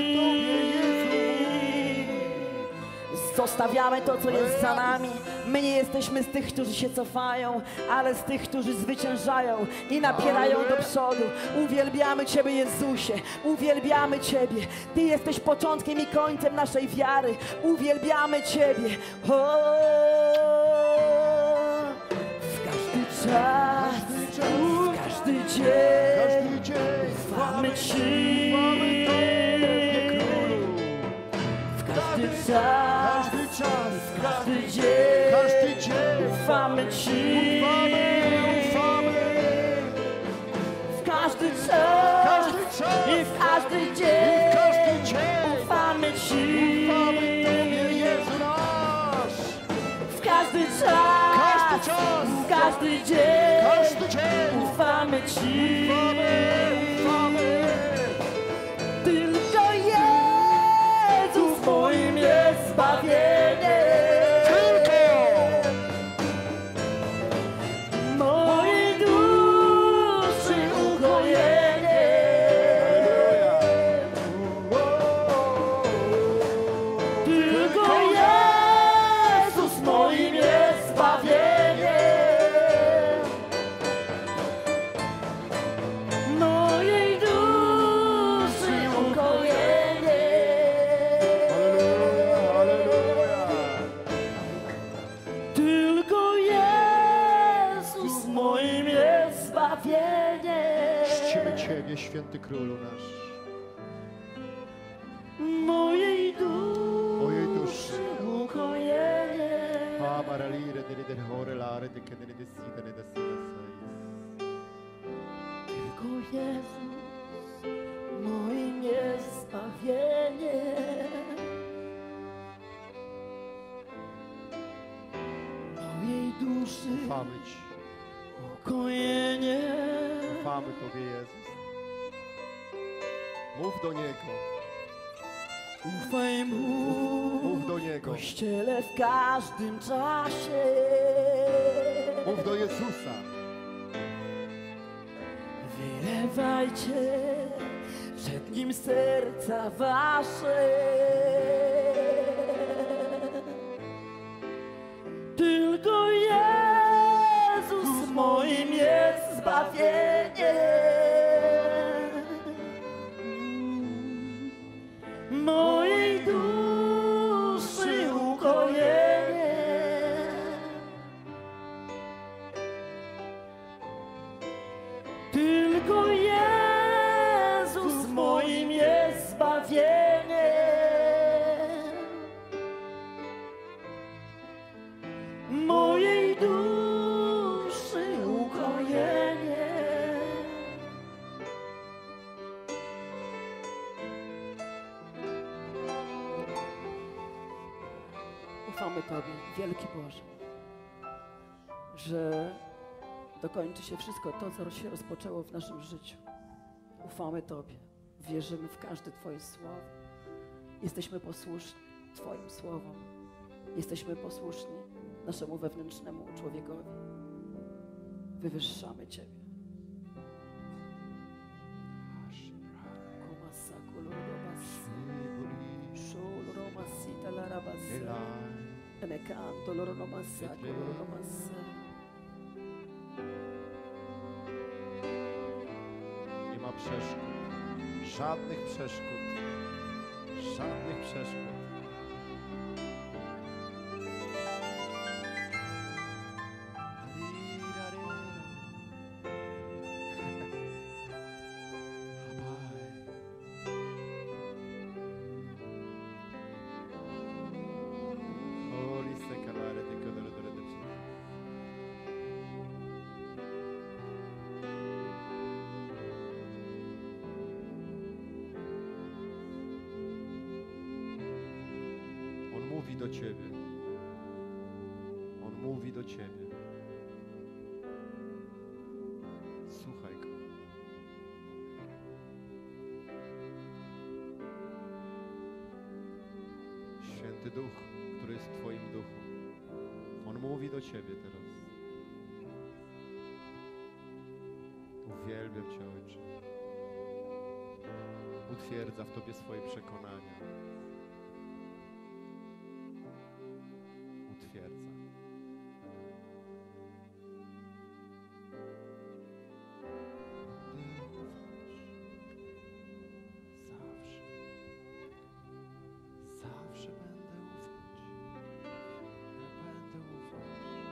Zostawiamy to, co jest za nami. My nie jesteśmy z tych, którzy się cofają, ale z tych, którzy zwyciężają i napierają do przodu. Uwielbiamy Ciebie, Jezusie. Uwielbiamy Ciebie. Ty jesteś początkiem i końcem naszej wiary. Uwielbiamy Ciebie. O, w każdy czas, w każdy dzień ufamy Ci. W każdy czas, w każdy dzień ufamy Ci. W każdy czas i w każdy dzień ufamy Ci. czas, Każdy czas. każdy dzień, Każdy dzień. ufamy Ci. Ufamy. Tylko Jezus moim jest zbawienie. Mojej duszy ukojenie. Tylko Jezus moim jest zbawienie. Mojej duszy ukojenie. Alleluja. Tylko Jezus moim jest zbawienie. Czcimy Ciebie, święty królu nasz. Mojej Mojej duszy. duszy ukojenie. Amaralire delle hore lare de che ne decida ne decida Tylko Jezus moim jest zbawienie. Mojej duszy Ufamy Ci. ukojenie. Ufamy Tobie, Jezus. Mów do Niego. Ufaj Mu, Mów do Niego. Kościele w każdym czasie. Mów do Jezusa. Wylewajcie przed Nim serca wasze. Tylko Jezus moim jest zbawienie. Mojej duszy ukojenie. Tylko Jezus moim jest zbawienie. Mojej duszy ukojenie. Ufamy Tobie, wielki Boże, że dokończy się wszystko to, co się rozpoczęło w naszym życiu. Ufamy Tobie, wierzymy w każde Twoje słowo. Jesteśmy posłuszni Twoim słowom. Jesteśmy posłuszni naszemu wewnętrznemu człowiekowi. Wywyższamy Ciebie. Enecanto loro no massacro, loro no massacro. Nie ma przeszkód. Żadnych przeszkód. Żadnych przeszkód. Mówi do Ciebie. On mówi do Ciebie. Słuchaj Go. Święty Duch, który jest w Twoim duchu. On mówi do Ciebie teraz. Uwielbiam Cię, Ojcze. Utwierdza w Tobie swoje przekonania. Utwierdza. Zawsze będę ufać. Będę ufać.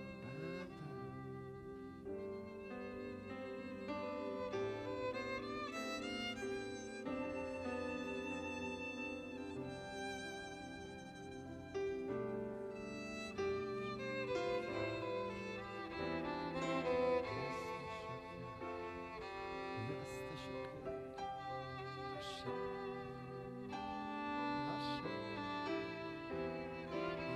Będę.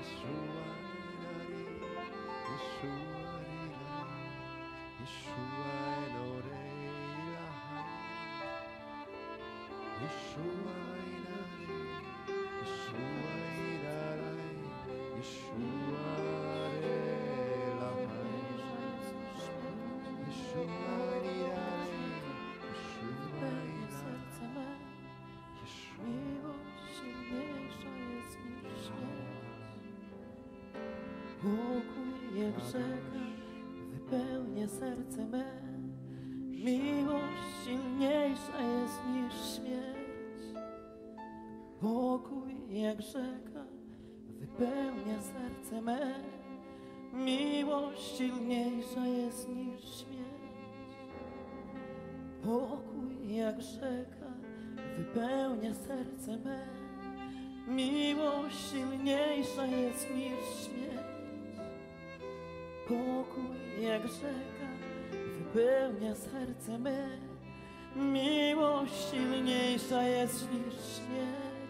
Wypełnia serce me, miłość silniejsza jest niż śmierć. Pokój jak rzeka wypełnia serce me, miłość silniejsza jest niż śmierć. Pokój jak rzeka wypełnia serce me, miłość silniejsza jest niż śmierć. Pokój jak rzeka wypełnia serce me, miłość silniejsza jest niż śmierć. Pokój jak rzeka wypełnia serce me, miłość silniejsza jest niż śmierć.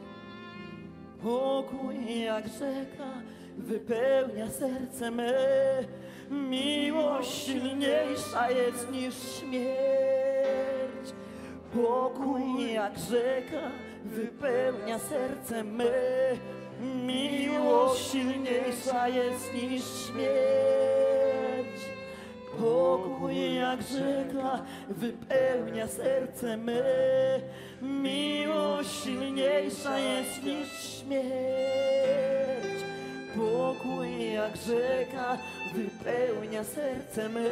Pokój jak rzeka wypełnia serce me, miłość silniejsza jest niż śmierć. Pokój jak rzeka wypełnia serce me, miłość silniejsza jest niż śmierć. Pokój jak rzeka wypełnia serce me, miłość silniejsza jest niż śmierć. Pokój jak rzeka wypełnia serce me,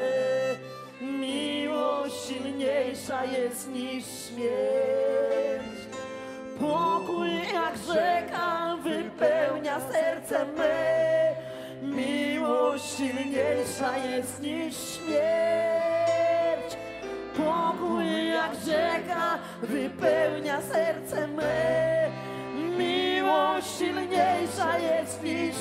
miłość silniejsza jest niż śmierć. Pokój jak rzeka wypełnia serce me, miłość silniejsza jest niż śmierć. Pokój jak rzeka wypełnia serce me, miłość silniejsza jest niż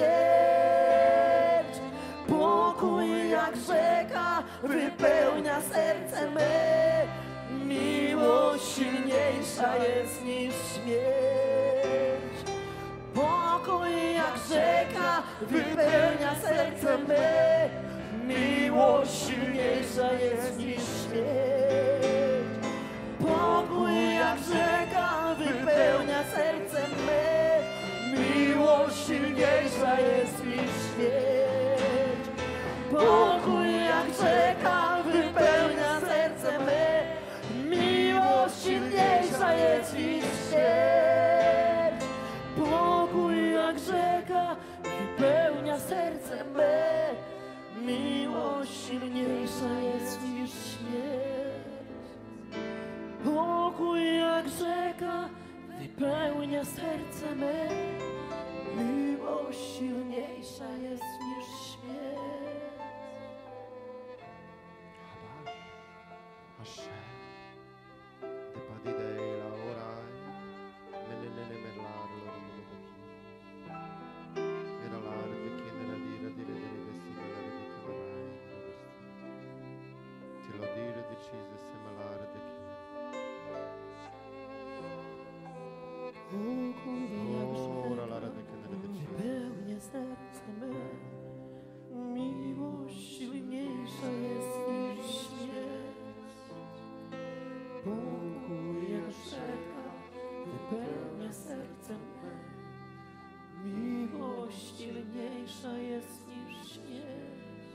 śmierć. Pokój jak rzeka wypełnia serce me, miłość silniejsza jest niż śmierć. Pokój jak rzeka wypełnia serce me, miłość silniejsza jest niż śmierć. Pokój jak rzeka wypełnia serce me, miłość silniejsza jest niż śmierć. Pokój jak rzeka wypełnia serce me, miłość silniejsza jest niż śmierć. Pokój jak rzeka wypełnia serce me, miłość silniejsza jest niż śmierć. Pokój jak rzeka wypełnia serce me, miłość silniejsza jest niż śmierć. Hashem, de padide la orai, menene merlar lorino, meralar de kindera dire vesina la de kavarai, ti lo dire de cise semalar de ora la de kindera de cise. Wypełnia serce me, miłość silniejsza jest niż śmierć. Pokój jak rzeka wypełnia serce me, miłość silniejsza jest niż śmierć.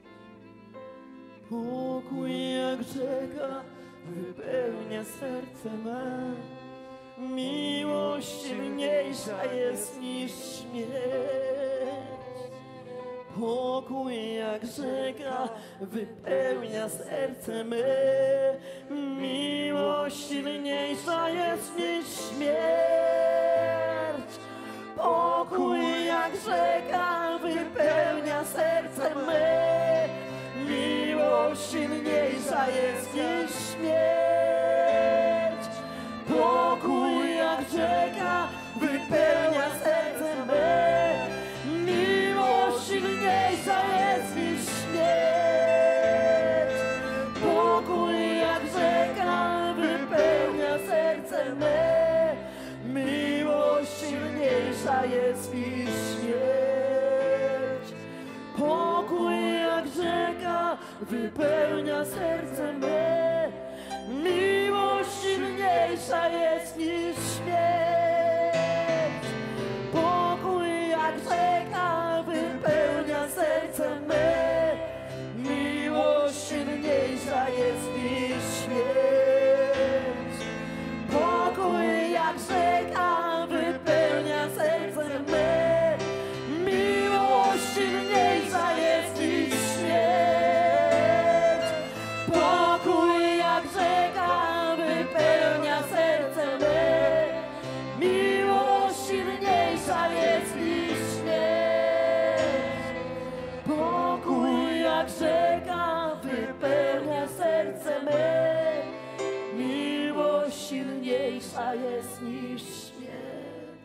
Pokój jak rzeka wypełnia serce me, miłość silniejsza jest niż śmierć. Pokój jak rzeka wypełnia serce me, miłość silniejsza jest niż śmierć. Pokój jak rzeka wypełnia serce me, miłość silniejsza jest niż śmierć. Pokój jak rzeka wypełnia serce me, miłość silniejsza jest niż śmierć. Pokój jak rzeka wypełnia serce me, miłość silniejsza silniejsza jest niż śmierć. Pokój jak rzeka wypełnia serce me. Miłość silniejsza jest niż śmierć. Pokój jak rzeka wypełnia serce me. Miłość silniejsza jest niż śmierć. Pokój jak rzeka wypełnia serce me. Miłość silniejsza jest niż śmierć. Pokój jak rzeka wypełnia serce me. Miłość silniejsza jest niż śmierć. Pokój jak rzeka wypełnia serce me. Miłość silniejsza jest niż śmierć.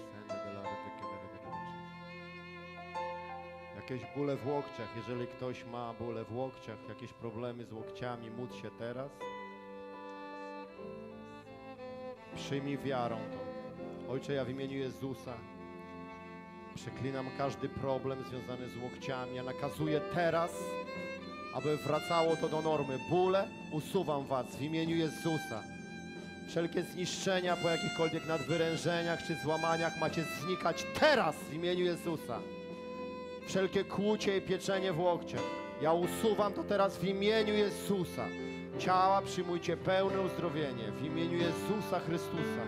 Jakieś bóle w łokciach, jeżeli ktoś ma bóle w łokciach, jakieś problemy z łokciami, módl się teraz. Przyjmij wiarą to. Ojcze, ja w imieniu Jezusa przeklinam każdy problem związany z łokciami. Ja nakazuję teraz, aby wracało to do normy. Bóle, usuwam was w imieniu Jezusa. Wszelkie zniszczenia po jakichkolwiek nadwyrężeniach czy złamaniach macie znikać teraz w imieniu Jezusa. Wszelkie kłucie i pieczenie w łokciach, ja usuwam to teraz w imieniu Jezusa. Ciała przyjmujcie pełne uzdrowienie w imieniu Jezusa Chrystusa.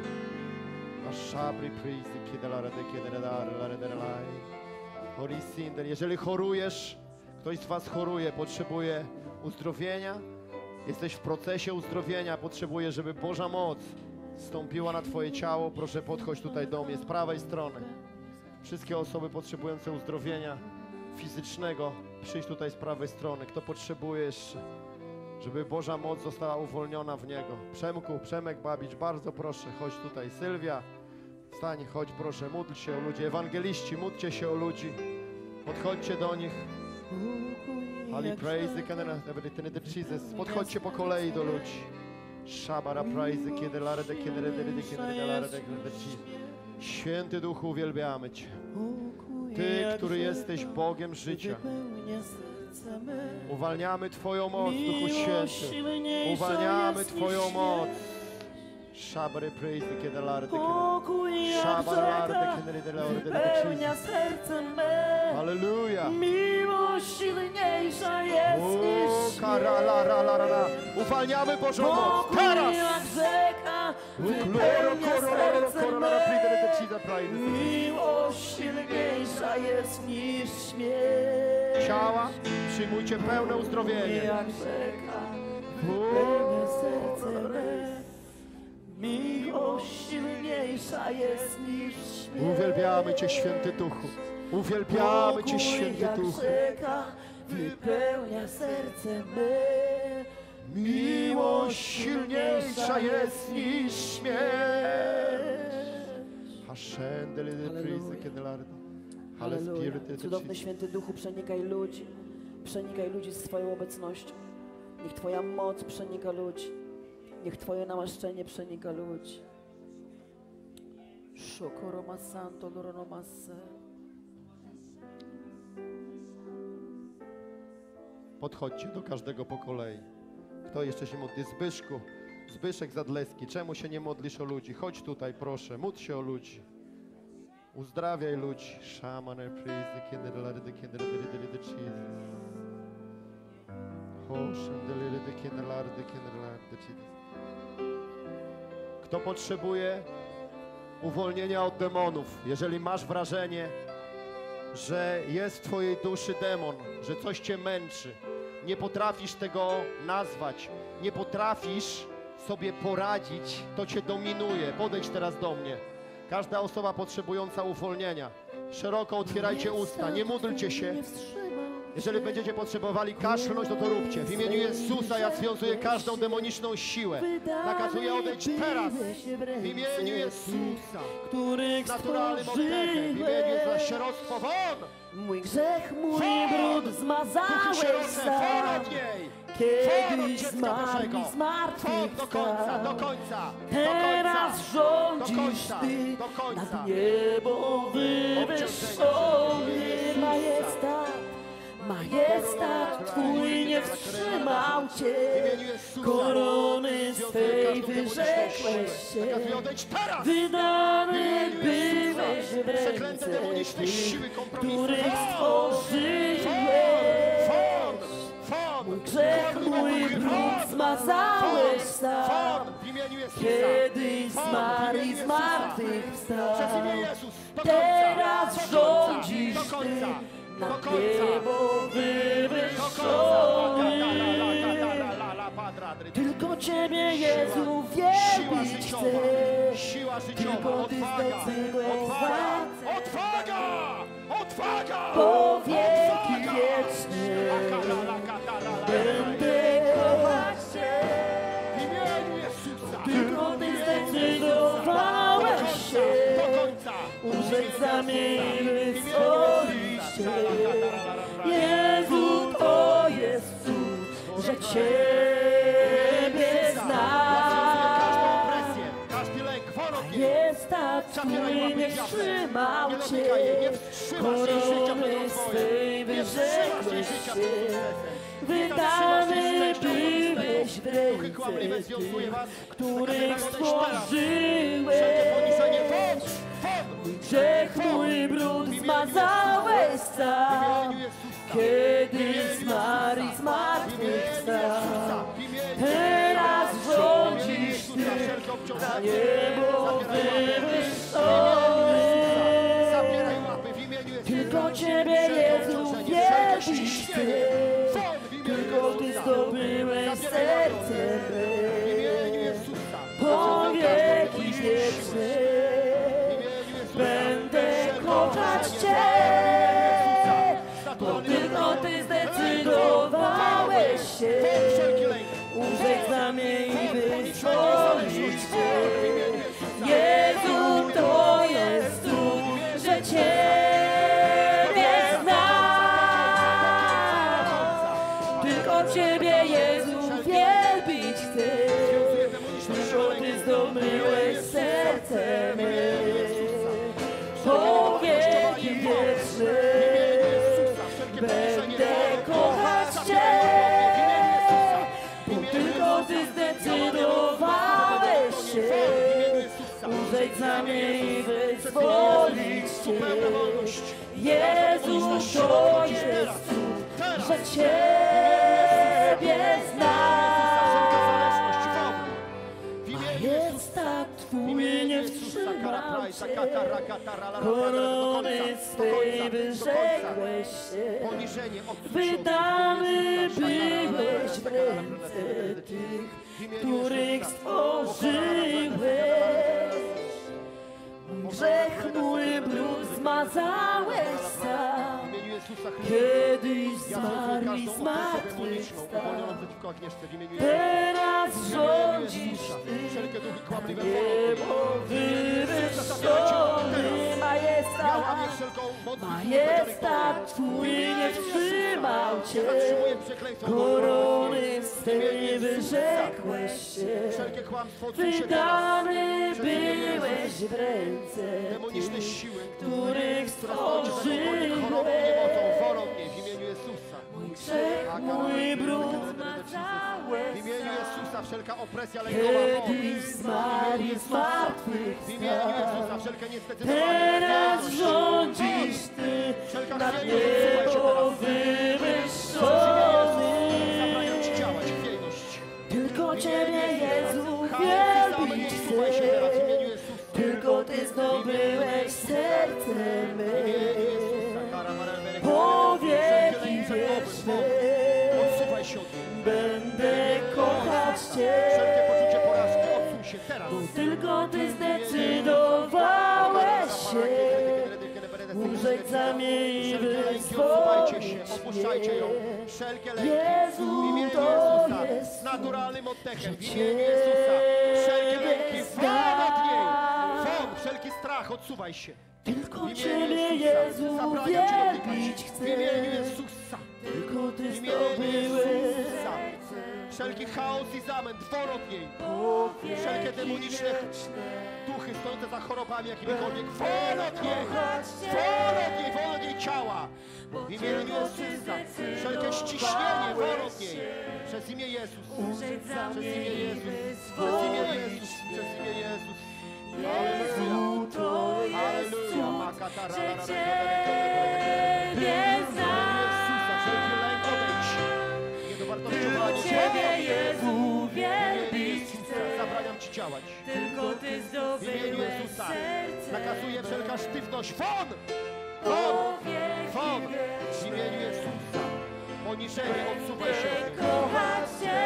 Jeżeli chorujesz, ktoś z was choruje, potrzebuje uzdrowienia, jesteś w procesie uzdrowienia, potrzebuje, żeby Boża moc zstąpiła na twoje ciało, proszę podchodź tutaj do mnie z prawej strony. Wszystkie osoby potrzebujące uzdrowienia fizycznego, przyjdź tutaj z prawej strony. Kto potrzebuje jeszcze, żeby Boża moc została uwolniona w niego. Przemku, Przemek Babicz, bardzo proszę, chodź tutaj. Sylwia, wstań, chodź proszę, módl się o ludzi. Ewangeliści, módlcie się o ludzi. Podchodźcie do nich. Ali praise the Jesus. Podchodźcie po kolei do ludzi. Shabara praise kiedy larede kiedy larede. Święty Duchu, uwielbiamy Cię. Ty, który jesteś Bogiem życia. Uwalniamy Twoją moc, Duchu Święty. Uwalniamy Twoją moc. Szabry praise kiedy larede wypełnia serce me. Halleluja. Miłość silniejsza jest niż śmierć. Uwalniamy Bożą moc teraz. Jak rzeka wypełnia serce me. Miłość silniejsza jest niż śmierć. Ciała, przyjmujcie pełne uzdrowienie. Jak rzeka wypełnia serce me. Miłość silniejsza jest niż śmierć. Uwielbiamy Cię, Święty Duchu. Uwielbiamy Cię, Święty Duchu. Rzeka wypełnia serce me. Miłość silniejsza jest niż śmierć. Halleluja. Cudowny Święty Duchu, przenikaj ludzi. Przenikaj ludzi swoją obecnością. Niech Twoja moc przenika ludzi. Niech Twoje namaszczenie przenika ludzi. Shokoroma santo loronomase. Podchodźcie do każdego po kolei. Kto jeszcze się modli? Zbyszku, Zbyszek Zadleski, czemu się nie modlisz o ludzi? Chodź tutaj, proszę, módl się o ludzi. Uzdrawiaj ludzi. Shamane praise kiedy larede kiedy Jesus. Kto potrzebuje uwolnienia od demonów? Jeżeli masz wrażenie, że jest w twojej duszy demon, że coś cię męczy, nie potrafisz tego nazwać, nie potrafisz sobie poradzić, to cię dominuje. Podejdź teraz do mnie. Każda osoba potrzebująca uwolnienia. Szeroko otwierajcie usta, nie módlcie się. Jeżeli będziecie potrzebowali kaszlnąć, to róbcie. W imieniu Jezusa ja związuję każdą demoniczną siłę. Nakazuję odejść teraz. W imieniu Jezusa. Których Z naturalnym oddechem. W imieniu Jezusa. Sieroctwo won! Mój grzech, mój Won! brud Duchy zmazałeś sieroce, won sam. od niej! Kiedyś dziecka zmarł Bożego. i zmartwychwstał. Do końca, do końca. Teraz do rządzisz końca, Ty do końca. nad niebo wywyższony. Majestat Twój nie wstrzymał Cię, korony swej wyrzekłeś się. Wydany byłeś w ręce tych, których stworzyłeś. Mój grzech, mój brud zmazałeś sam, kiedyś zmarł i zmartwychwstał. Teraz rządzisz Ty nad niebo wywyższony. Tylko Ciebie, Jezu, wielbić chcę. Tylko Ty zdecydujesz Odwaga! po wieki wieczne. Będę kochać Cię. W imieniu Jezusa! Tylko Ty zdecydowałeś się umrzeć za mnie i wyzwolić Cię. Jezu, to jest cud, że Ciebie znam. Każdy lęk, worok Majestat Twój nie wstrzymał Cię, korony swej wyrzekłeś się. Wydany byłeś w ręce tych, których stworzyłeś. Mój grzech, mój brud zmazałeś sam, kiedyś zmarł i zmartwychwstał. Teraz rządzisz Ty na niebo wywyższony. Tylko Ciebie, Jezu, wielbić chcę. Tylko Ty zdobyłeś serce me. Po wieki wieczne będę kochać Cię. Bo tylko Ty zdecydowałeś się umrzeć za mnie i wyzwolić Cię. Jezu, to jest cud, że Ciebie znam. Tylko Ciebie, Jezu, wielbić chcę. Tylko Ty zdobyłeś serce me. Po wieki wieczne będę kochać Cię. Bo tylko Ty zdecydowałeś się umrzeć za mnie i wyzwolić Cię. Jezu, to jest cud, że Ciebie znam. Majestat Twój nie wstrzymał Cię, korony swej wyrzekłeś się. Wydany byłeś w ręce tych, których stworzyłeś. Grzech mój brud zmazałeś sam, kiedyś zmarł i zmartwychwstał. Teraz rządzisz Ty nad niebo wywyższony. Majestat Twój nie wstrzymał Cię, korony swej wyrzekłeś się. Wydany byłeś w ręce tych, których stworzyłeś. Mój grzech, mój brud zmazałeś w imieniu Jezusa wszelka opresja sam, lękowa kiedyś zmarł i w imieniu Jezusa zmartwychwstał. wszelkie niestety Teraz rządzisz Ty nad niebo wywyższony. zabraniam Ci działać w wiejności. Tylko Ciebie, Jezu, wielbić chcę. Tylko Ty zdobyłeś serce me. Po wieki wieczne Odsuwaj się od mnie. będę kochać Cię. Wszelkie poczucie porażki odsuń się teraz. Bo tylko Ty zdecydowałeś się umrzeć za mnie i Odsuwajcie się, wyzwolić opuszczajcie ją. mnie. Wszelkie lęki Jezu, w imieniu to Jezusa, jest z naturalnym oddechem, w że imieniu Jezusa. Wszelkie Ciebie lęki, won od niej. Won, wszelki strach, odsuwaj się. Tylko W imieniu Ciebie, Jezusa, Jezu, zabraniam Ci wielbić dotykać. chcę. W imieniu Jezusa. Tylko Ty W imieniu zdobyłeś Jezusa. Wszelki chaos i zamęt, won od niej. Wszelkie demoniczne duchy stojące za chorobami jakimikolwiek, won od niej, won od jej ciała. W imieniu Jezusa. Wszelkie ściśnienie, won od niej. Przez imię Jezus. Przez imię Jezus. Przez imię Jezus. Przez imię Jezus. Jezu, to jest cud, że Ciebie znam. Tylko Ciebie, Jezu, wielbić chcę. Zabraniam Ci działać. Tylko Ty W imieniu zdobyłeś Jezusa. serce. Nakazuję wszelka sztywność. Won! Po Won! wieki Won! W wieczne. imieniu Jezusa. Poniżenie, odsuwaj się. Będę kochać Cię,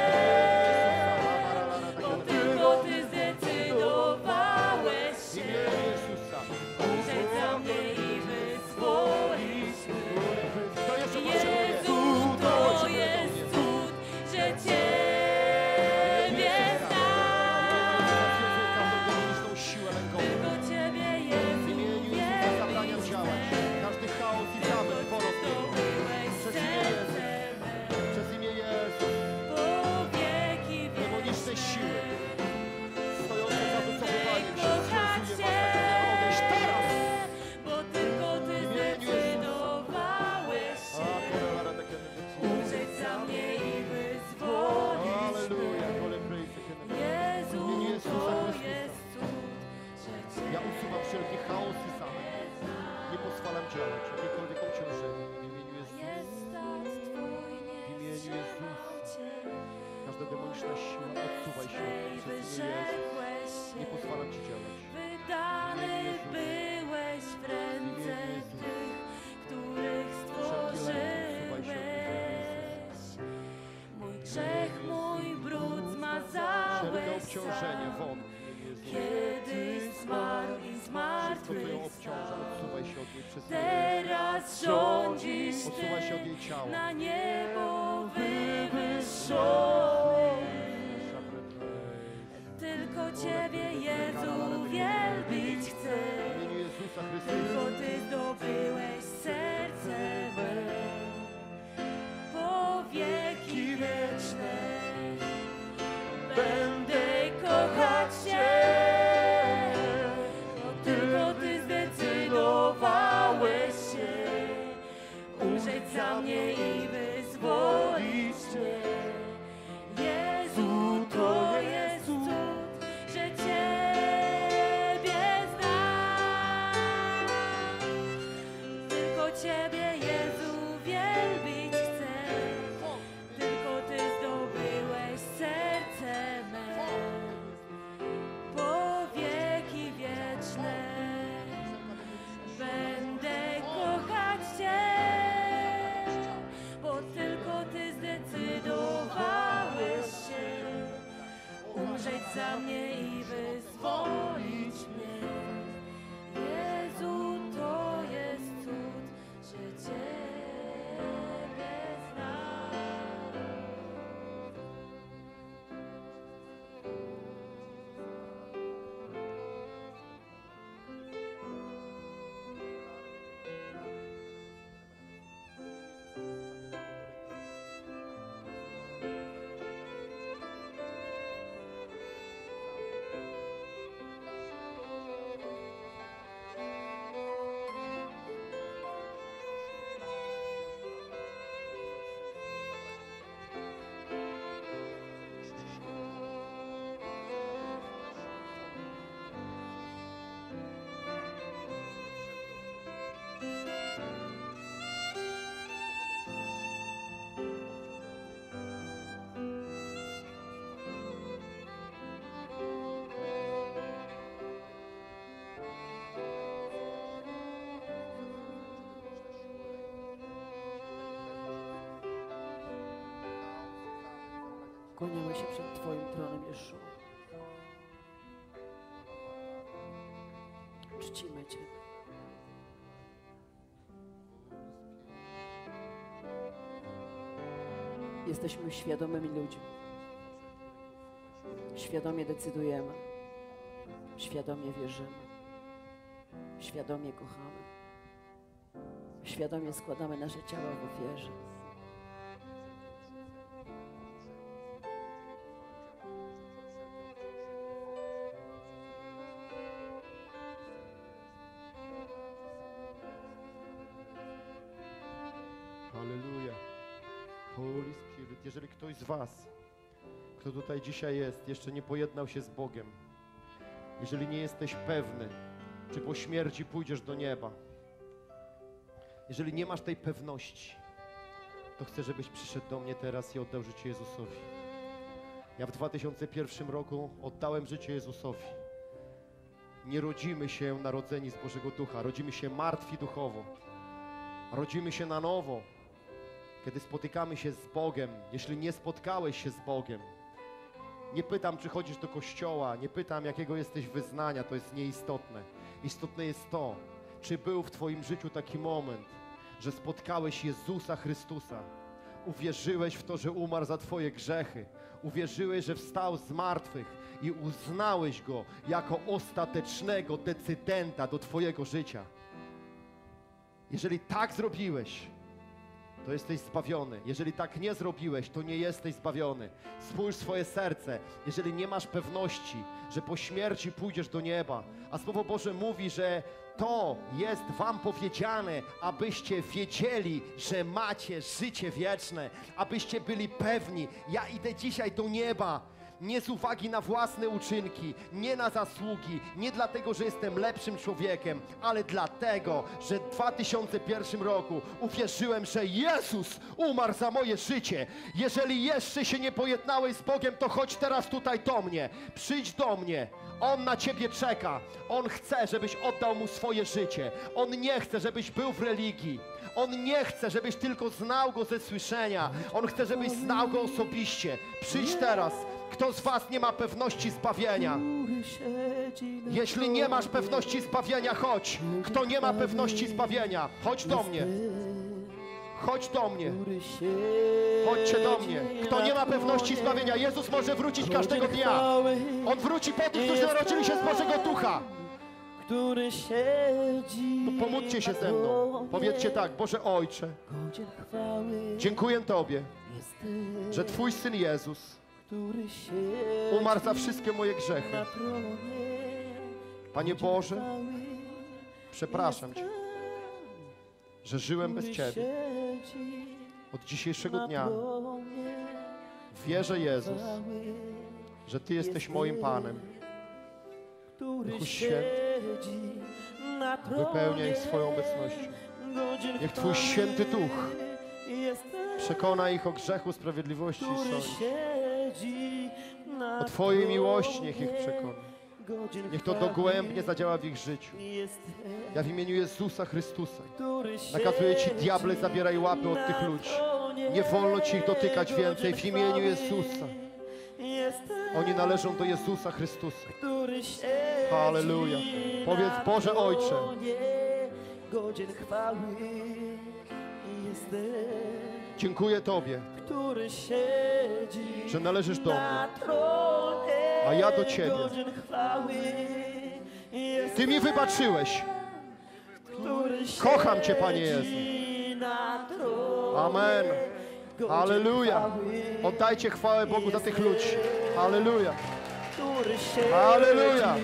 bo tylko Ty zdecydowałeś W się imieniu Jezusa. umrzeć za mnie i wyzwolić mnie. Kto jeszcze potrzebuje? Jezu, Kto to potrzebuje jest do mnie? cud, że Ciebie znam. Każdą demoniczną siłę lękową. Tylko Ciebie, W Jezu, imieniu Jezusa zabraniam wielbić działać. chcę. Każdy chaos i zamęt won od niego. Zdobyłeś Przez imię Jezus. serce me. Przez imię Jezus. Po wieki Demoniczne wieczne. siły stojące za wycofywaniem się. Kochać Związuję Cię, was tak, odejść teraz. bo tylko Ty W imieniu zdecydowałeś się umrzeć za mnie i wyzwolić Halleluja. mnie. Jezu, W imieniu Jezusa to Chrystusa. jest cud, że Ja Ciebie usuwam wszelki chaos i zamęt. Nie pozwalam działać jakiekolwiek obciążenie. W imieniu Jezusa. jest tak Twój, nie W imieniu wstrzymał Cię. Każda demoniczna siła, odsuwaj się od mnie. Przez imię Jezus. Wyrzekłeś Nie się, pozwalam Ci działać. wydany byłeś w ręce tych, których stworzyłeś. Mój grzech, mój brud Wszelkie zmazałeś obciążenie sam. won. W imieniu Jezusa. Kiedyś zmarł i Wszystko, co ją obciąża, zmartwychwstał. odsuwaj się od niej przez imię Teraz rządzisz Odsuwaj się od Ty jej ciała. na niebo wywyższony. Tylko Ciebie, Jezu, wielbić chcę. W imieniu Jezusa Chrystusa. Tylko Ty zdobyłeś serce me. Po wieki wieczne będę kochać Cię, bo tylko Ty zdecydowałeś się umrzeć za mnie i wyzwolić mnie. Jezu, to jest cud, że Ciebie znam. Tylko Ciebie, Jezu, wielbić chcę. Tylko Ty zdobyłeś serce me. Po wieki wieczne będę kochać Cię, bo tylko Ty zdecydowałeś się umrzeć za mnie i wyzwolić mnie. Jezu, to jest cud, że Ciebie znam. Kłaniamy się przed Twoim tronem, Jeszu. Czcimy Cię. Jesteśmy świadomymi ludźmi. Świadomie decydujemy. Świadomie wierzymy. Świadomie kochamy. Świadomie składamy nasze ciała w ofierze. jest, jeżeli ktoś z was, kto tutaj dzisiaj jest, jeszcze nie pojednał się z Bogiem, jeżeli nie jesteś pewny, czy po śmierci pójdziesz do nieba, jeżeli nie masz tej pewności, to chcę, żebyś przyszedł do mnie teraz i oddał życie Jezusowi. Ja w 2001 roku oddałem życie Jezusowi. Nie rodzimy się narodzeni z Bożego Ducha, rodzimy się martwi duchowo. Rodzimy się na nowo, kiedy spotykamy się z Bogiem. Jeśli nie spotkałeś się z Bogiem, nie pytam, czy chodzisz do kościoła, nie pytam, jakiego jesteś wyznania, to jest nieistotne. Istotne jest to, czy był w twoim życiu taki moment, że spotkałeś Jezusa Chrystusa, uwierzyłeś w to, że umarł za twoje grzechy, uwierzyłeś, że wstał z martwych i uznałeś Go jako ostatecznego decydenta do twojego życia. Jeżeli tak zrobiłeś, to jesteś zbawiony. Jeżeli tak nie zrobiłeś, to nie jesteś zbawiony. Spójrz w swoje serce. Jeżeli nie masz pewności, że po śmierci pójdziesz do nieba, a Słowo Boże mówi, że to jest wam powiedziane, abyście wiedzieli, że macie życie wieczne, abyście byli pewni. Ja idę dzisiaj do nieba. Nie z uwagi na własne uczynki, nie na zasługi, nie dlatego, że jestem lepszym człowiekiem, ale dlatego, że w 2001 roku uwierzyłem, że Jezus umarł za moje życie. Jeżeli jeszcze się nie pojednałeś z Bogiem, to chodź teraz tutaj do mnie. Przyjdź do mnie. On na ciebie czeka. On chce, żebyś oddał Mu swoje życie. On nie chce, żebyś był w religii. On nie chce, żebyś tylko znał Go ze słyszenia. On chce, żebyś znał Go osobiście. Przyjdź teraz. Kto z was nie ma pewności zbawienia? Jeśli nie masz pewności zbawienia, chodź. Kto nie ma pewności zbawienia, chodź do mnie. Chodź do mnie. Chodźcie do mnie. Kto nie ma pewności zbawienia, Jezus może wrócić każdego dnia. On wróci po tych, którzy narodzili się z Bożego Ducha. Który siedzi. Pomódlcie się ze mną. Powiedzcie tak: Boże Ojcze, dziękuję Tobie, że Twój Syn Jezus umarł za wszystkie moje grzechy. Panie Boże, przepraszam Cię, że żyłem bez Ciebie. Od dzisiejszego dnia wierzę, Jezus, że Ty jesteś moim Panem. Duchu Święty, wypełniaj swoją obecnością. Niech Twój Święty Duch przekona ich o grzechu, sprawiedliwości i sądzie. O Twojej miłości niech ich przekona. Niech to dogłębnie zadziała w ich życiu. Ja w imieniu Jezusa Chrystusa nakazuję Ci, diable, zabieraj łapy od tych ludzi. Nie wolno Ci ich dotykać więcej w imieniu Jezusa. Oni należą do Jezusa Chrystusa. Halleluja. Powiedz: Boże Ojcze, dziękuję Tobie, że należysz do mnie, a ja do Ciebie. Ty mi wybaczyłeś. Kocham Cię, Panie Jezu. Amen. Halleluja. Oddajcie chwałę Bogu za tych ludzi. Halleluja. Halleluja.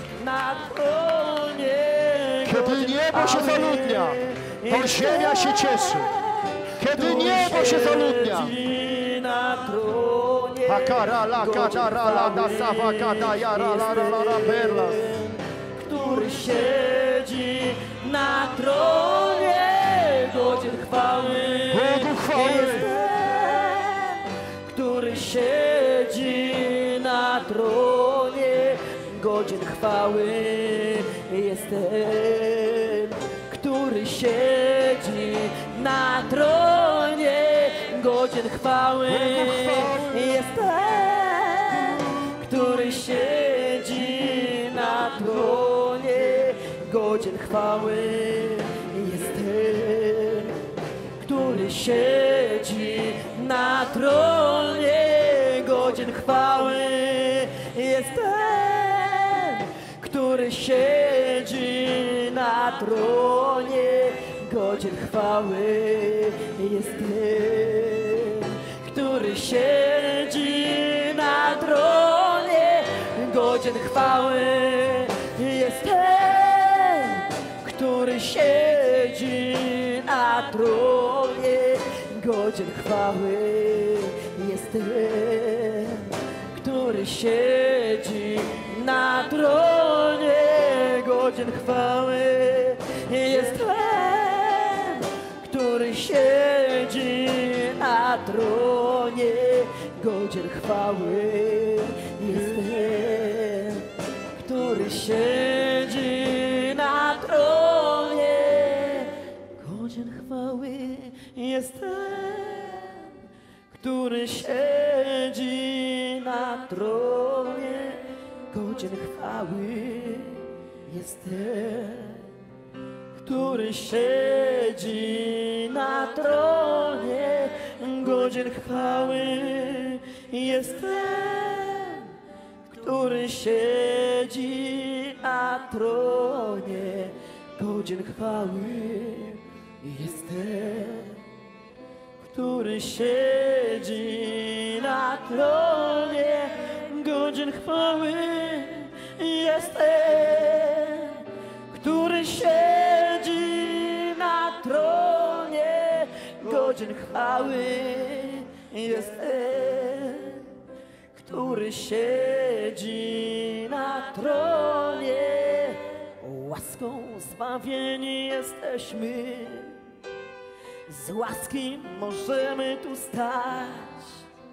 Kiedy niebo się zaludnia, to ziemia się cieszy. Kiedy niebo się zaludnia. Który siedzi na tronie, godzien chwały. Bogu chwały. Który siedzi na tronie, godzien chwały. Jest ten, który siedzi na tronie, godzien chwały. Jest ten, który siedzi na tronie, godzien chwały. Jest ten, który siedzi na tronie, godzien chwały. Jest ten, który siedzi na tronie, godzien chwały. Jest ten, który siedzi na tronie, godzien chwały. Jest ten, który siedzi na tronie, godzien chwały. ten, który siedzi na tronie, godzien chwały. Jest ten, który siedzi na tronie, godzien chwały. Jest ten, który siedzi na tronie, godzien chwały. Jest ten, który siedzi na tronie, godzien chwały. Jest ten, który siedzi na tronie, godzien chwały. Jest ten, który siedzi na tronie, godzien chwały. Jest ten, który siedzi na tronie, godzien chwały. Jest ten, który siedzi na tronie, godzien chwały. Jest ten, który siedzi na tronie. Łaską zbawieni jesteśmy, z łaski możemy tu stać.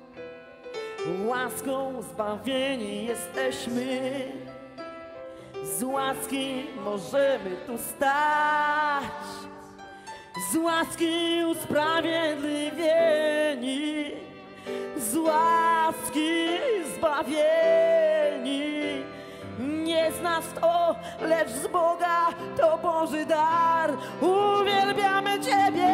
Łaską zbawieni jesteśmy, z łaski możemy tu stać. Z łaski usprawiedliwieni, z łaski zbawieni. Nie z nas to, lecz z Boga, to Boży dar. Uwielbiamy Ciebie.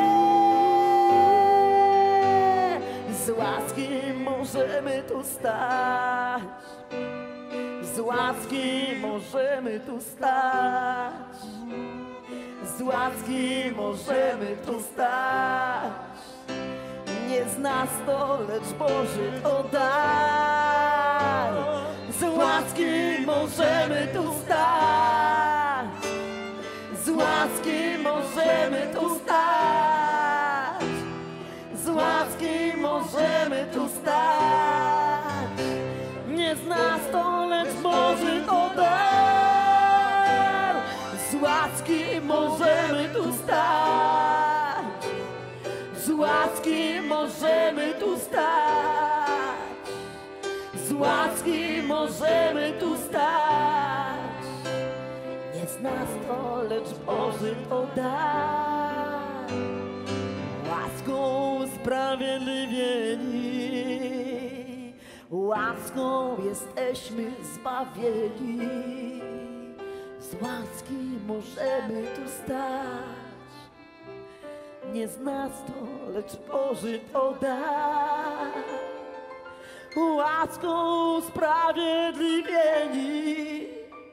Z łaski możemy tu stać, z łaski możemy tu stać, z łaski możemy tu stać. Nie z nas to, lecz Boży to dar. Z łaski możemy tu stać, z łaski możemy tu stać, z łaski możemy tu stać. Nie z nas to, lecz Boży to dar. Z łaski możemy tu stać, z łaski możemy tu stać, z łaski możemy tu stać. Nie z nas to, lecz Boży to dar. Łaską usprawiedliwieni, łaską jesteśmy zbawieni. Z łaski możemy tu stać. Nie z nas to, lecz Boży to dar. Łaską usprawiedliwieni,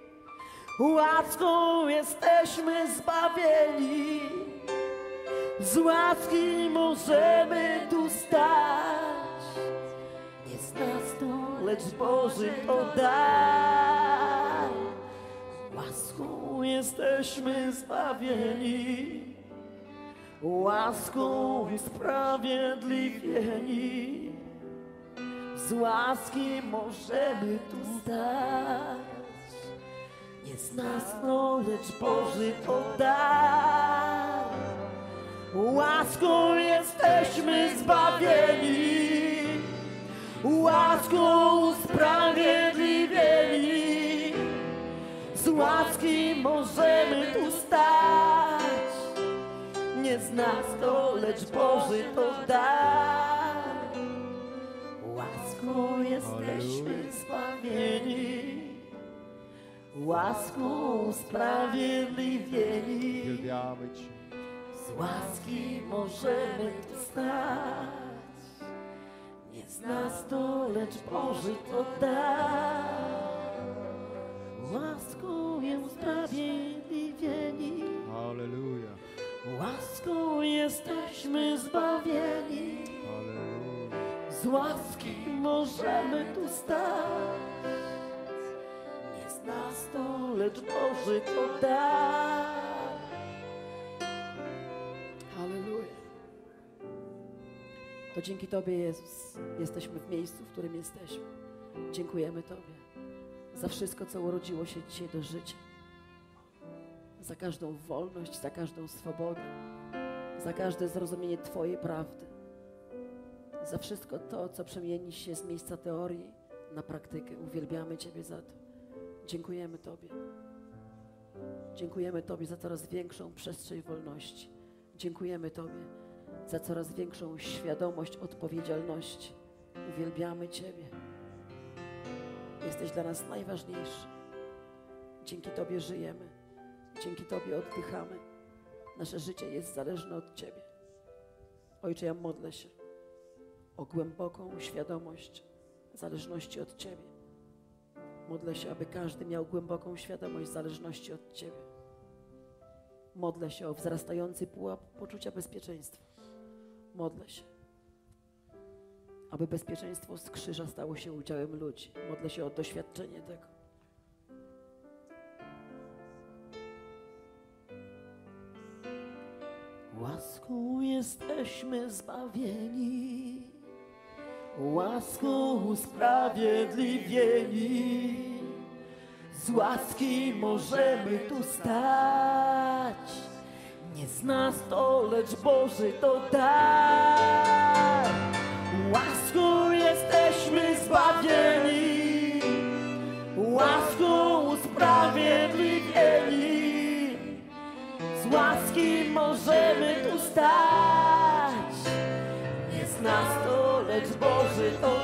łaską jesteśmy zbawieni. Z łaski możemy tu stać. Nie z nas to, lecz Boży to dar. Łaską jesteśmy zbawieni, łaską usprawiedliwieni. Z łaski możemy tu stać. Nie z nas to, lecz Boży to dar. Łaską jesteśmy zbawieni, łaską usprawiedliwieni. Z łaski możemy tu stać. Nie z nas to, lecz Boży to dar. Łaską jesteśmy zbawieni, łaską usprawiedliwieni. Uwielbiamy Cię. Z łaski możemy tu stać. Nie z nas to, lecz Boży to dar. Łaską jest usprawiedliwieni, Halleluja. łaską jesteśmy zbawieni. Halleluja. Z łaski możemy tu stać. Nie z nas to, lecz Boży to dar. Halleluja. To dzięki Tobie, Jezus, jesteśmy w miejscu, w którym jesteśmy. Dziękujemy Tobie za wszystko, co urodziło się dzisiaj do życia. Za każdą wolność, za każdą swobodę, za każde zrozumienie Twojej prawdy. Za wszystko to, co przemieni się z miejsca teorii na praktykę. Uwielbiamy Ciebie za to. Dziękujemy Tobie. Dziękujemy Tobie za coraz większą przestrzeń wolności. Dziękujemy Tobie za coraz większą świadomość odpowiedzialności. Uwielbiamy Ciebie. Jesteś dla nas najważniejszy. Dzięki Tobie żyjemy. Dzięki Tobie oddychamy. Nasze życie jest zależne od Ciebie. Ojcze, ja modlę się o głęboką świadomość zależności od Ciebie. Modlę się, aby każdy miał głęboką świadomość zależności od Ciebie. Modlę się o wzrastający pułap poczucia bezpieczeństwa. Modlę się, aby bezpieczeństwo z krzyża stało się udziałem ludzi. Modlę się o doświadczenie tego. Łaską jesteśmy zbawieni, łaską usprawiedliwieni. Z łaski możemy tu stać. Nie z nas to, lecz Boży to dar. Łaską jesteśmy zbawieni, łaską usprawiedliwieni. Z łaski możemy tu stać. Nie z nas to, lecz Boży to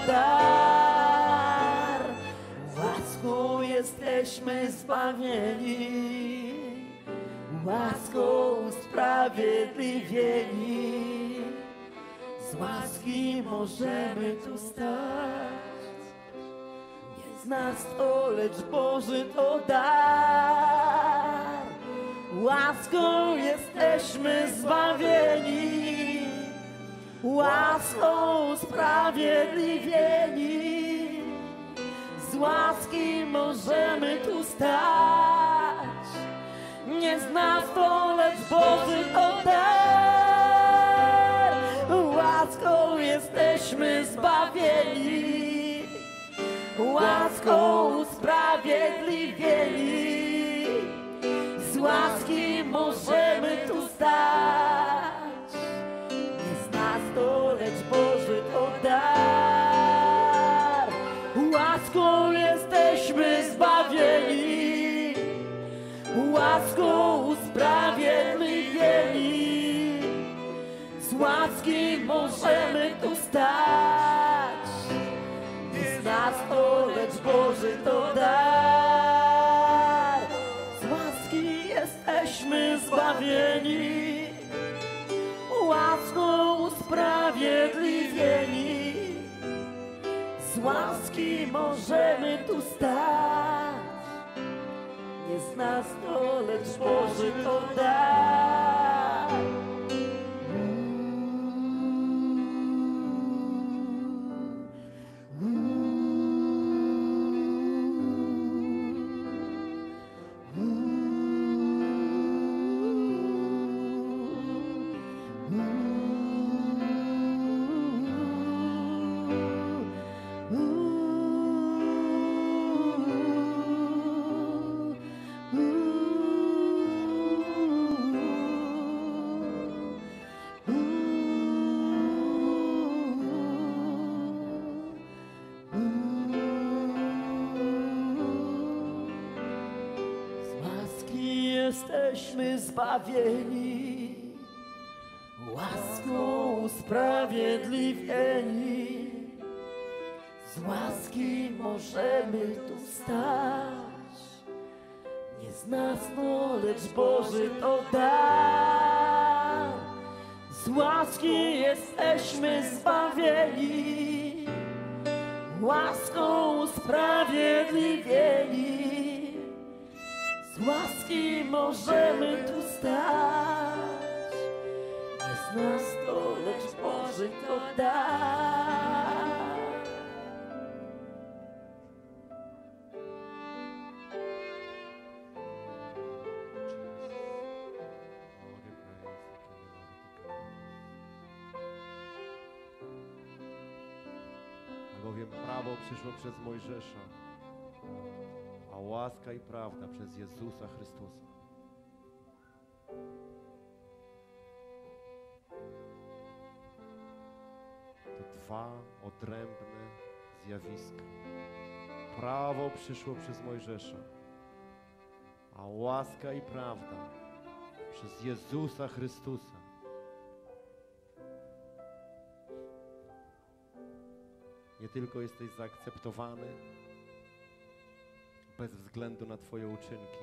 dar. Łaską jesteśmy zbawieni, łaską usprawiedliwieni. Z łaski możemy tu stać. Nie z nas to, lecz Boży to dar. Łaską jesteśmy zbawieni, łaską usprawiedliwieni. Z łaski możemy tu stać. Nie z nas to, lecz Boży to dar. Łaską jesteśmy zbawieni, łaską usprawiedliwieni. Z łaski możemy tu stać. Nie z nas to, lecz Boży to dar. Łaską jesteśmy zbawieni, łaską usprawiedliwieni. Z łaski możemy tu stać. Nie z nas to, lecz Boży to dar. Z łaski jesteśmy zbawieni, łaską usprawiedliwieni. Z łaski możemy tu stać. Nie z nas to, lecz Boży to dar. Jesteśmy zbawieni, łaską usprawiedliwieni. Z łaski możemy tu stać. Nie z nas to, lecz Boży to dar. Z łaski jesteśmy zbawieni, łaską usprawiedliwieni. Z łaski możemy tu stać. Nie z nas to, lecz Boży to dar. Bowiem prawo przyszło przez Mojżesza, a łaska i prawda przez Jezusa Chrystusa. To dwa odrębne zjawiska. Prawo przyszło przez Mojżesza, a łaska i prawda przez Jezusa Chrystusa. Nie tylko jesteś zaakceptowany bez względu na Twoje uczynki,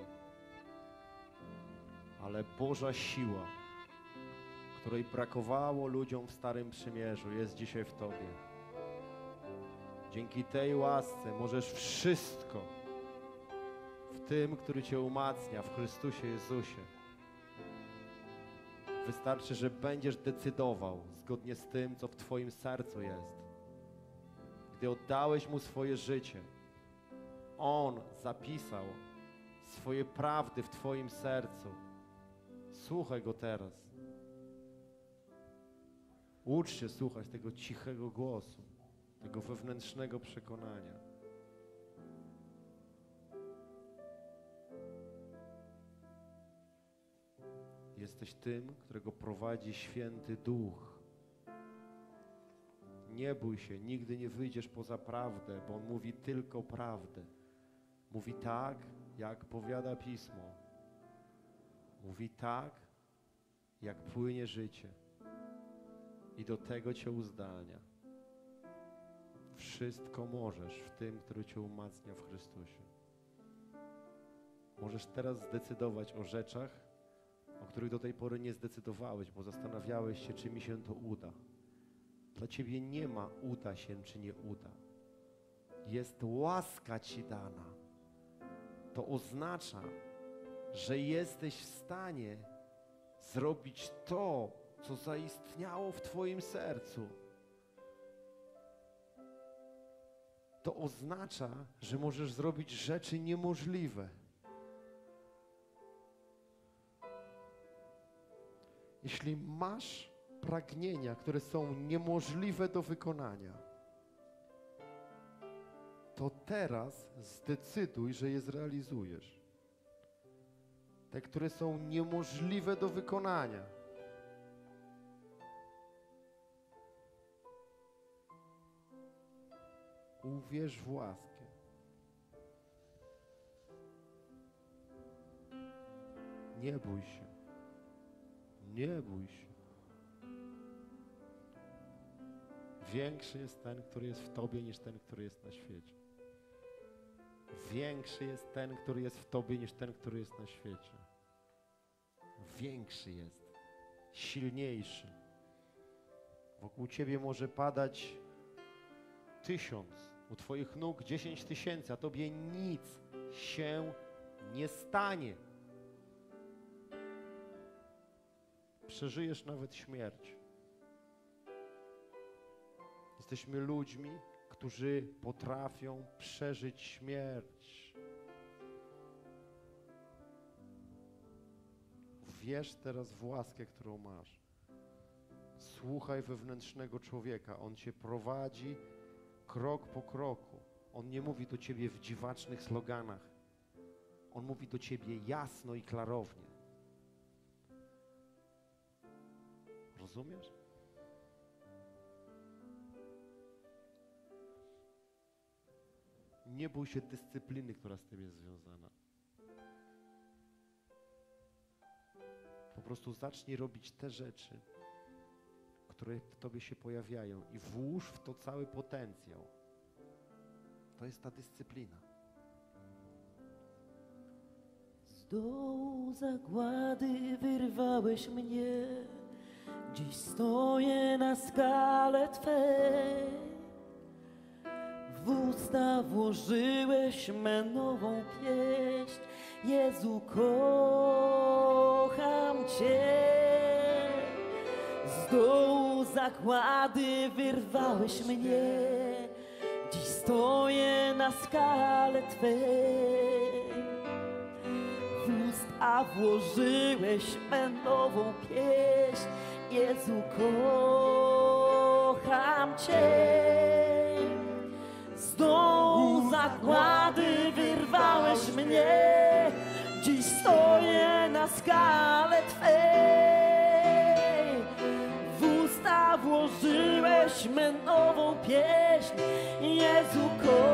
ale Boża siła, której brakowało ludziom w Starym Przymierzu, jest dzisiaj w Tobie. Dzięki tej łasce możesz wszystko w tym, który Cię umacnia, w Chrystusie Jezusie. Wystarczy, że będziesz decydował zgodnie z tym, co w Twoim sercu jest. Gdy oddałeś Mu swoje życie, On zapisał swoje prawdy w Twoim sercu. Słuchaj Go teraz. Ucz się słuchać tego cichego głosu, tego wewnętrznego przekonania. Jesteś tym, którego prowadzi Święty Duch. Nie bój się, nigdy nie wyjdziesz poza prawdę, bo On mówi tylko prawdę. Mówi tak, jak powiada Pismo. Mówi tak, jak płynie życie. I do tego Cię uzdalnia. Wszystko możesz w tym, który Cię umacnia w Chrystusie. Możesz teraz zdecydować o rzeczach, o których do tej pory nie zdecydowałeś, bo zastanawiałeś się, czy mi się to uda. Dla Ciebie nie ma uda się, czy nie uda. Jest łaska Ci dana. To oznacza, że jesteś w stanie zrobić to, co zaistniało w Twoim sercu. To oznacza, że możesz zrobić rzeczy niemożliwe. Jeśli masz pragnienia, które są niemożliwe do wykonania, to teraz zdecyduj, że je zrealizujesz. Te, które są niemożliwe do wykonania. Uwierz w łaskę. Nie bój się. Nie bój się. Większy jest ten, który jest w Tobie, niż ten, który jest na świecie. Większy jest ten, który jest w Tobie, niż ten, który jest na świecie. Większy jest. Silniejszy. Wokół Ciebie może padać 1000, u Twoich nóg 10 000, a Tobie nic się nie stanie. Przeżyjesz nawet śmierć. Jesteśmy ludźmi, którzy potrafią przeżyć śmierć. Wierz teraz w łaskę, którą masz. Słuchaj wewnętrznego człowieka. On Cię prowadzi krok po kroku. On nie mówi do Ciebie w dziwacznych sloganach. On mówi do Ciebie jasno i klarownie. Rozumiesz? Nie bój się dyscypliny, która z tym jest związana. Po prostu zacznij robić te rzeczy, które w Tobie się pojawiają i włóż w to cały potencjał. To jest ta dyscyplina. Z dołu zagłady wyrwałeś mnie, dziś stoję na skale Twej. W usta włożyłeś mę nową pieśń, Jezu, kocham Cię. Z dołu zagłady wyrwałeś mnie, dziś stoję na skale Twej. W usta włożyłeś mę nową pieśń, Jezu, kocham Cię. zagłady wyrwałeś mnie, dziś stoję na skale Twej. W usta włożyłeś mę nową pieśń, Jezu,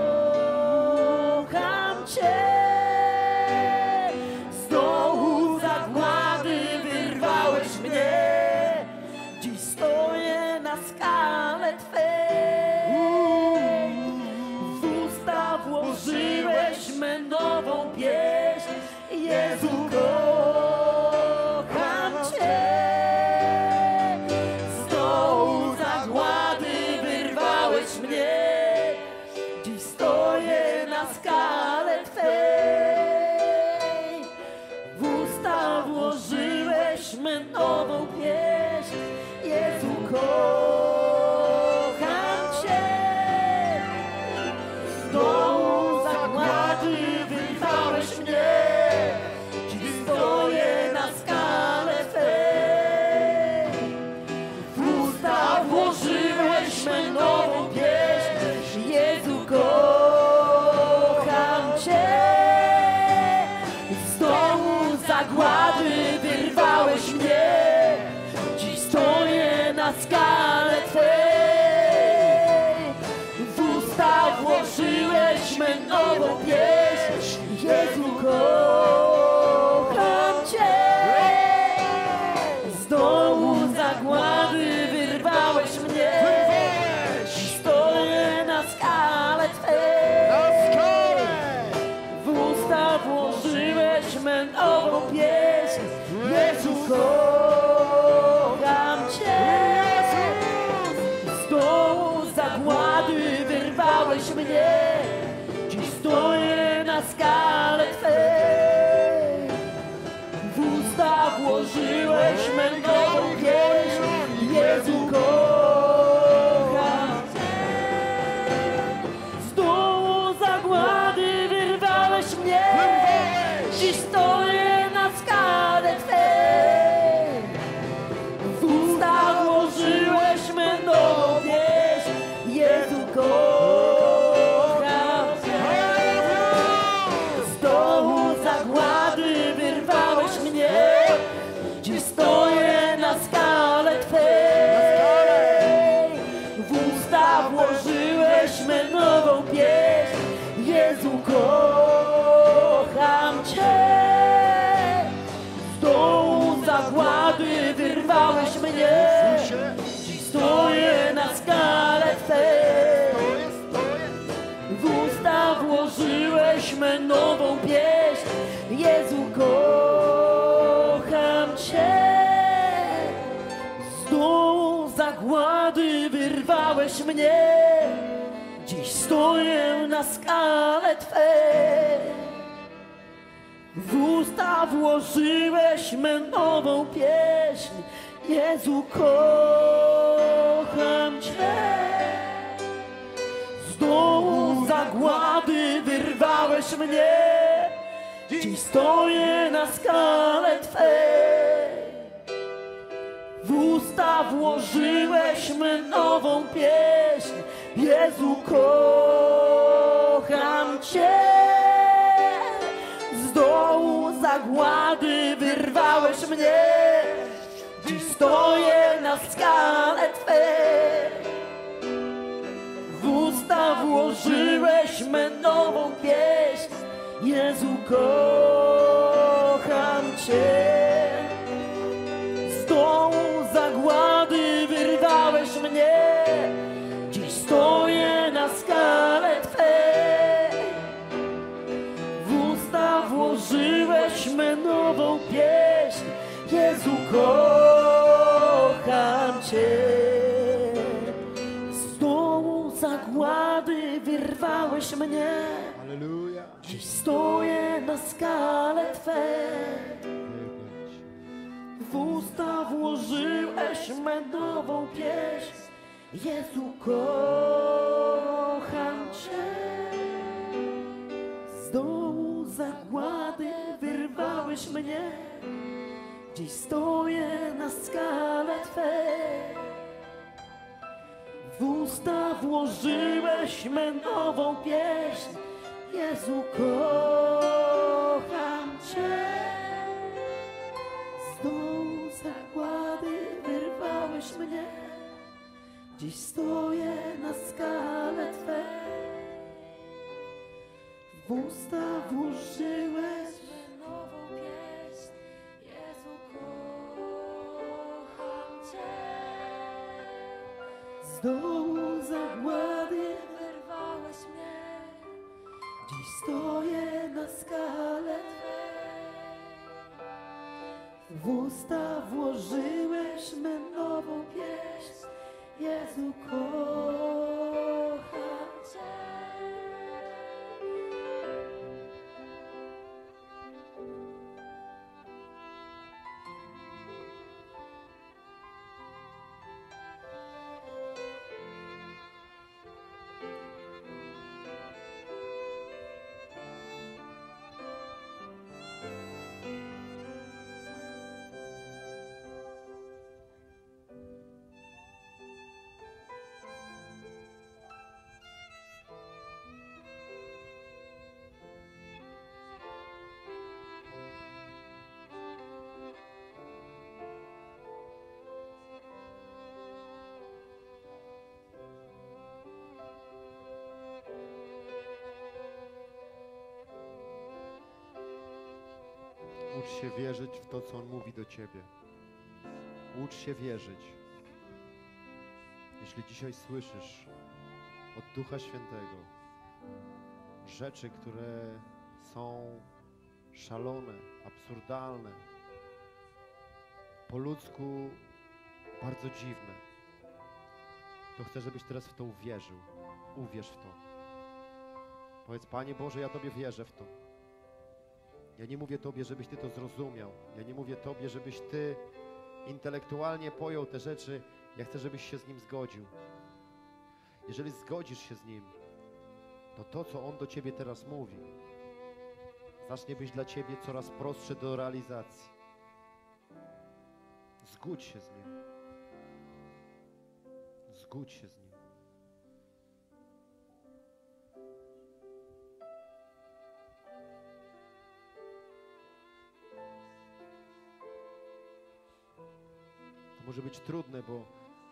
kocham Cię. Z dołu zagłady wyrwałeś mnie, dziś stoję na skale Twej. W usta włożyłeś mę nową pieśń, Jezu, kocham Cię. Z dołu zagłady wyrwałeś mnie, dziś stoję na skale Twej. W usta włożyłeś mę nową pieśń, Jezu, kocham Cię. Z dołu zagłady wyrwałeś mnie, dziś stoję na skale Twej. W usta włożyłeś mę nową pieśń, Jezu, kocham Cię. Z dołu zagłady wyrwałeś mnie, dziś stoję na skale Twej. W usta włożyłeś mę nową pieśń, Jezu, kocham Cię. Z dołu zagłady wyrwałeś mnie, dziś stoję na skale Twej. W usta włożyłeś mę nową pieśń, Jezu, kocham Cię. Z dołu zagłady wyrwałeś mnie, dziś stoję na skale Twej. W usta włożyłeś mę nową pieśń, Jezu, kocham Cię. Z dołu zagłady wyrwałeś mnie, dziś stoję na skale Twej. W usta włożyłeś mę nową pieśń, Jezu, kocham Cię. Z dołu zagłady wyrwałeś mnie, dziś stoję na skale Twej. W usta włożyłeś mę nową pieśń, Jezu, kocham Cię. Z dołu zagłady wyrwałeś mnie, dziś stoję na skale Twej. W usta włożyłeś mę nową pieśń, Jezu, kocham Cię. Z dołu zagłady wyrwałeś mnie, dziś stoję na skale Twej. W usta włożyłeś mę nową pieśń, Jezu, kocham Cię. Z dołu zagłady wyrwałeś mnie, dziś stoję na skale Twej. W usta włożyłeś mę nową pieśń, Jezu, kocham Cię. Z dołu zagłady wyrwałeś mnie, dziś stoję na skale Twej. W usta włożyłeś mę nową pieśń, Jezu, kocham Cię. Z dołu zagłady wyrwałeś mnie, dziś stoję na skale Twej. W usta włożyłeś mę nową pieśń, Jezu, kocham Cię. Z dołu zagłady wyrwałeś mnie, dziś stoję na skale Twej. W usta włożyłeś mę nową pieśń, Jezu, kocham Cię. Z dołu zagłady wyrwałeś mnie, dziś stoję na skale Twej. W usta włożyłeś mę nową pieśń, Jezu, kocham Cię. Z dołu zagłady wyrwałeś mnie. Dziś stoję na skale Twej. W usta włożyłeś nową pieśń. Jezu, kocham Cię. z dołu zagłady. Wyrwałeś mnie. Dziś stoję na skale Twej. W usta włożyłeś me nową pieśń. Jezu, kocham Cię. Ucz się wierzyć w to, co On mówi do ciebie. Ucz się wierzyć. Jeśli dzisiaj słyszysz od Ducha Świętego rzeczy, które są szalone, absurdalne, po ludzku bardzo dziwne, to chcę, żebyś teraz w to uwierzył. Uwierz w to. Powiedz: Panie Boże, ja Tobie wierzę w to. Ja nie mówię Tobie, żebyś Ty to zrozumiał. Ja nie mówię Tobie, żebyś Ty intelektualnie pojął te rzeczy. Ja chcę, żebyś się z Nim zgodził. Jeżeli zgodzisz się z Nim, to to, co On do Ciebie teraz mówi, zacznie być dla Ciebie coraz prostsze do realizacji. Zgódź się z Nim. Zgódź się z Nim. To może być trudne, bo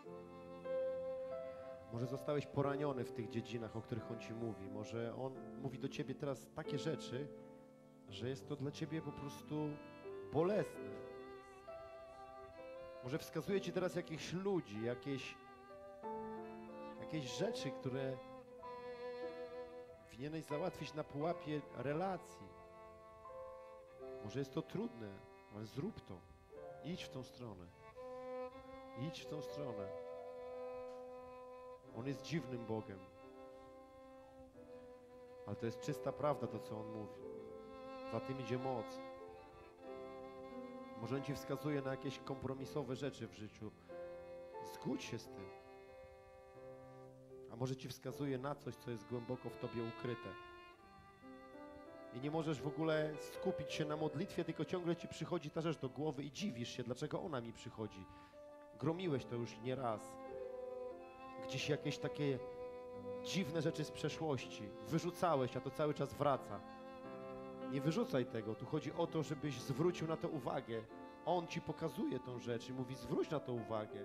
może zostałeś poraniony w tych dziedzinach, o których On Ci mówi. Może On mówi do Ciebie teraz takie rzeczy, że jest to dla Ciebie po prostu bolesne. Może wskazuje Ci teraz jakichś ludzi, jakieś rzeczy, które powinieneś załatwić na pułapie relacji. Może jest to trudne, ale zrób to. Idź w tą stronę. Idź w tą stronę. On jest dziwnym Bogiem. Ale to jest czysta prawda, to co On mówi. Za tym idzie moc. Może On Ci wskazuje na jakieś kompromisowe rzeczy w życiu. Zgódź się z tym. A może Ci wskazuje na coś, co jest głęboko w Tobie ukryte. I nie możesz w ogóle skupić się na modlitwie, tylko ciągle Ci przychodzi ta rzecz do głowy i dziwisz się, dlaczego ona mi przychodzi. Gromiłeś to już nieraz. Gdzieś jakieś takie dziwne rzeczy z przeszłości. Wyrzucałeś, a to cały czas wraca. Nie wyrzucaj tego. Tu chodzi o to, żebyś zwrócił na to uwagę. On Ci pokazuje tą rzecz i mówi: zwróć na to uwagę.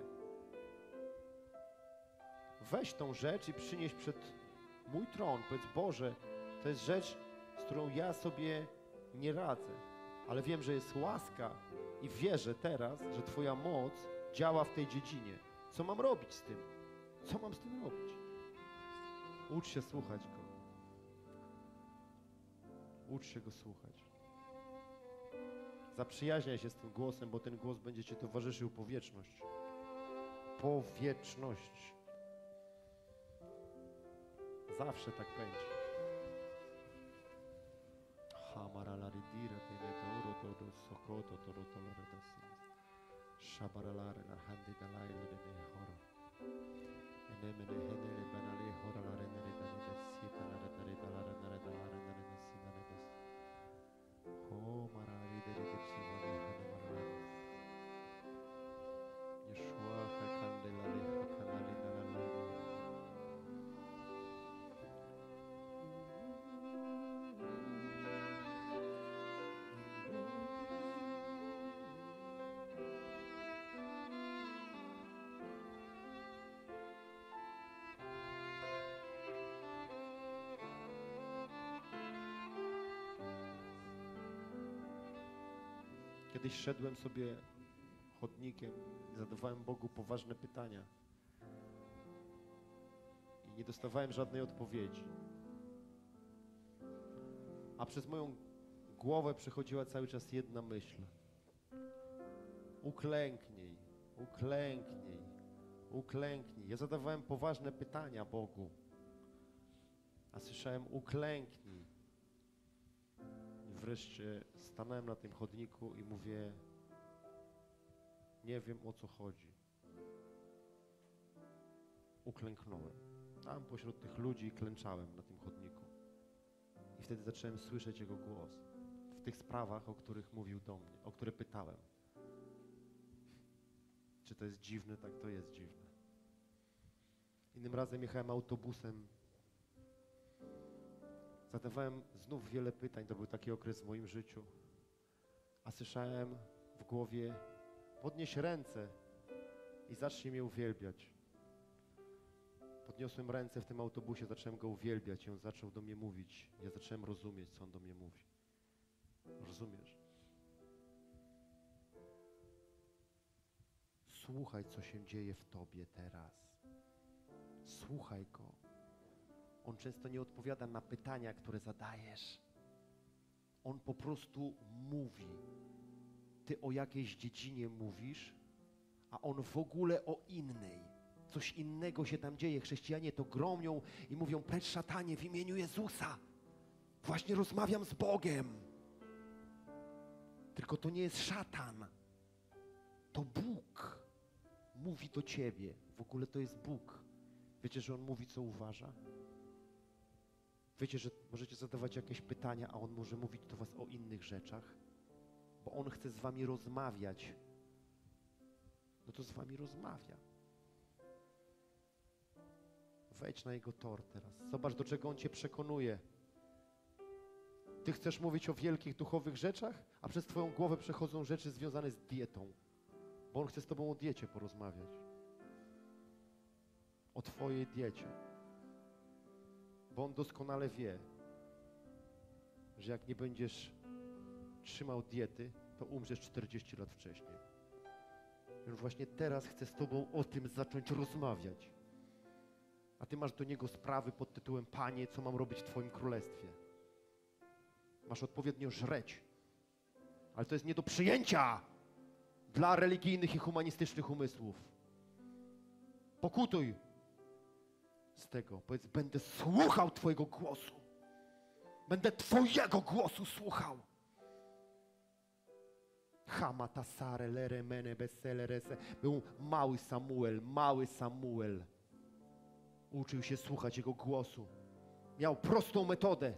Weź tą rzecz i przynieś przed mój tron. Powiedz: Boże, to jest rzecz, z którą ja sobie nie radzę. Ale wiem, że jest łaska i wierzę teraz, że Twoja moc działa w tej dziedzinie. Co mam robić z tym? Co mam z tym robić? Ucz się słuchać Go. Ucz się Go słuchać. Zaprzyjaźniaj się z tym głosem, bo ten głos będzie Ci towarzyszył po wieczność. Po wieczność. Zawsze tak będzie. Hamaralaridira tenedoro todo sokoto todo toloredasis. Shabaralare la handi dalai le ne horo. Enemene henele banale hora la renere danide sita la renere dalare nare dalare nare nasina nedes. Ho maravidere depsi vale hane marare. Yeshua hakande la le hakanale nare lama. Kiedyś szedłem sobie chodnikiem i zadawałem Bogu poważne pytania. I nie dostawałem żadnej odpowiedzi. A przez moją głowę przechodziła cały czas jedna myśl. Uklęknij, uklęknij, uklęknij. Ja zadawałem poważne pytania Bogu. A słyszałem uklęknij. I wreszcie stanąłem na tym chodniku i mówię, nie wiem o co chodzi. Uklęknąłem. Tam pośród tych ludzi klęczałem na tym chodniku. I wtedy zacząłem słyszeć Jego głos. W tych sprawach, o których mówił do mnie, o które pytałem. Czy to jest dziwne? Tak, to jest dziwne. Innym razem jechałem autobusem. Zadawałem znów wiele pytań. To był taki okres w moim życiu. A słyszałem w głowie, podnieś ręce i zacznij mnie uwielbiać. Podniosłem ręce w tym autobusie, zacząłem Go uwielbiać i On zaczął do mnie mówić. Ja zacząłem rozumieć, co On do mnie mówi. Rozumiesz? Słuchaj, co się dzieje w Tobie teraz. Słuchaj Go. On często nie odpowiada na pytania, które zadajesz. On po prostu mówi. Ty o jakiejś dziedzinie mówisz, a On w ogóle o innej. Coś innego się tam dzieje. Chrześcijanie to gromią i mówią, precz szatanie w imieniu Jezusa. Właśnie rozmawiam z Bogiem. Tylko to nie jest szatan. To Bóg mówi do ciebie. W ogóle to jest Bóg. Wiecie, że On mówi, co uważa? Wiecie, że możecie zadawać jakieś pytania, a On może mówić do was o innych rzeczach? Bo On chce z wami rozmawiać. No to z wami rozmawia. Wejdź na Jego tor teraz. Zobacz, do czego On cię przekonuje. Ty chcesz mówić o wielkich duchowych rzeczach, a przez twoją głowę przechodzą rzeczy związane z dietą. Bo On chce z tobą o diecie porozmawiać. O twojej diecie. Bo On doskonale wie, że jak nie będziesz trzymał diety, to umrzesz 40 lat wcześniej. I On właśnie teraz chce z tobą o tym zacząć rozmawiać. A ty masz do Niego sprawy pod tytułem Panie, co mam robić w Twoim królestwie? Masz odpowiednio żreć. Ale to jest nie do przyjęcia dla religijnych i humanistycznych umysłów. Pokutuj z tego. Powiedz, będę słuchał Twojego głosu. Będę Twojego głosu słuchał. Hamatasare lere mene beselerese. Był mały Samuel. Uczył się słuchać Jego głosu. Miał prostą metodę.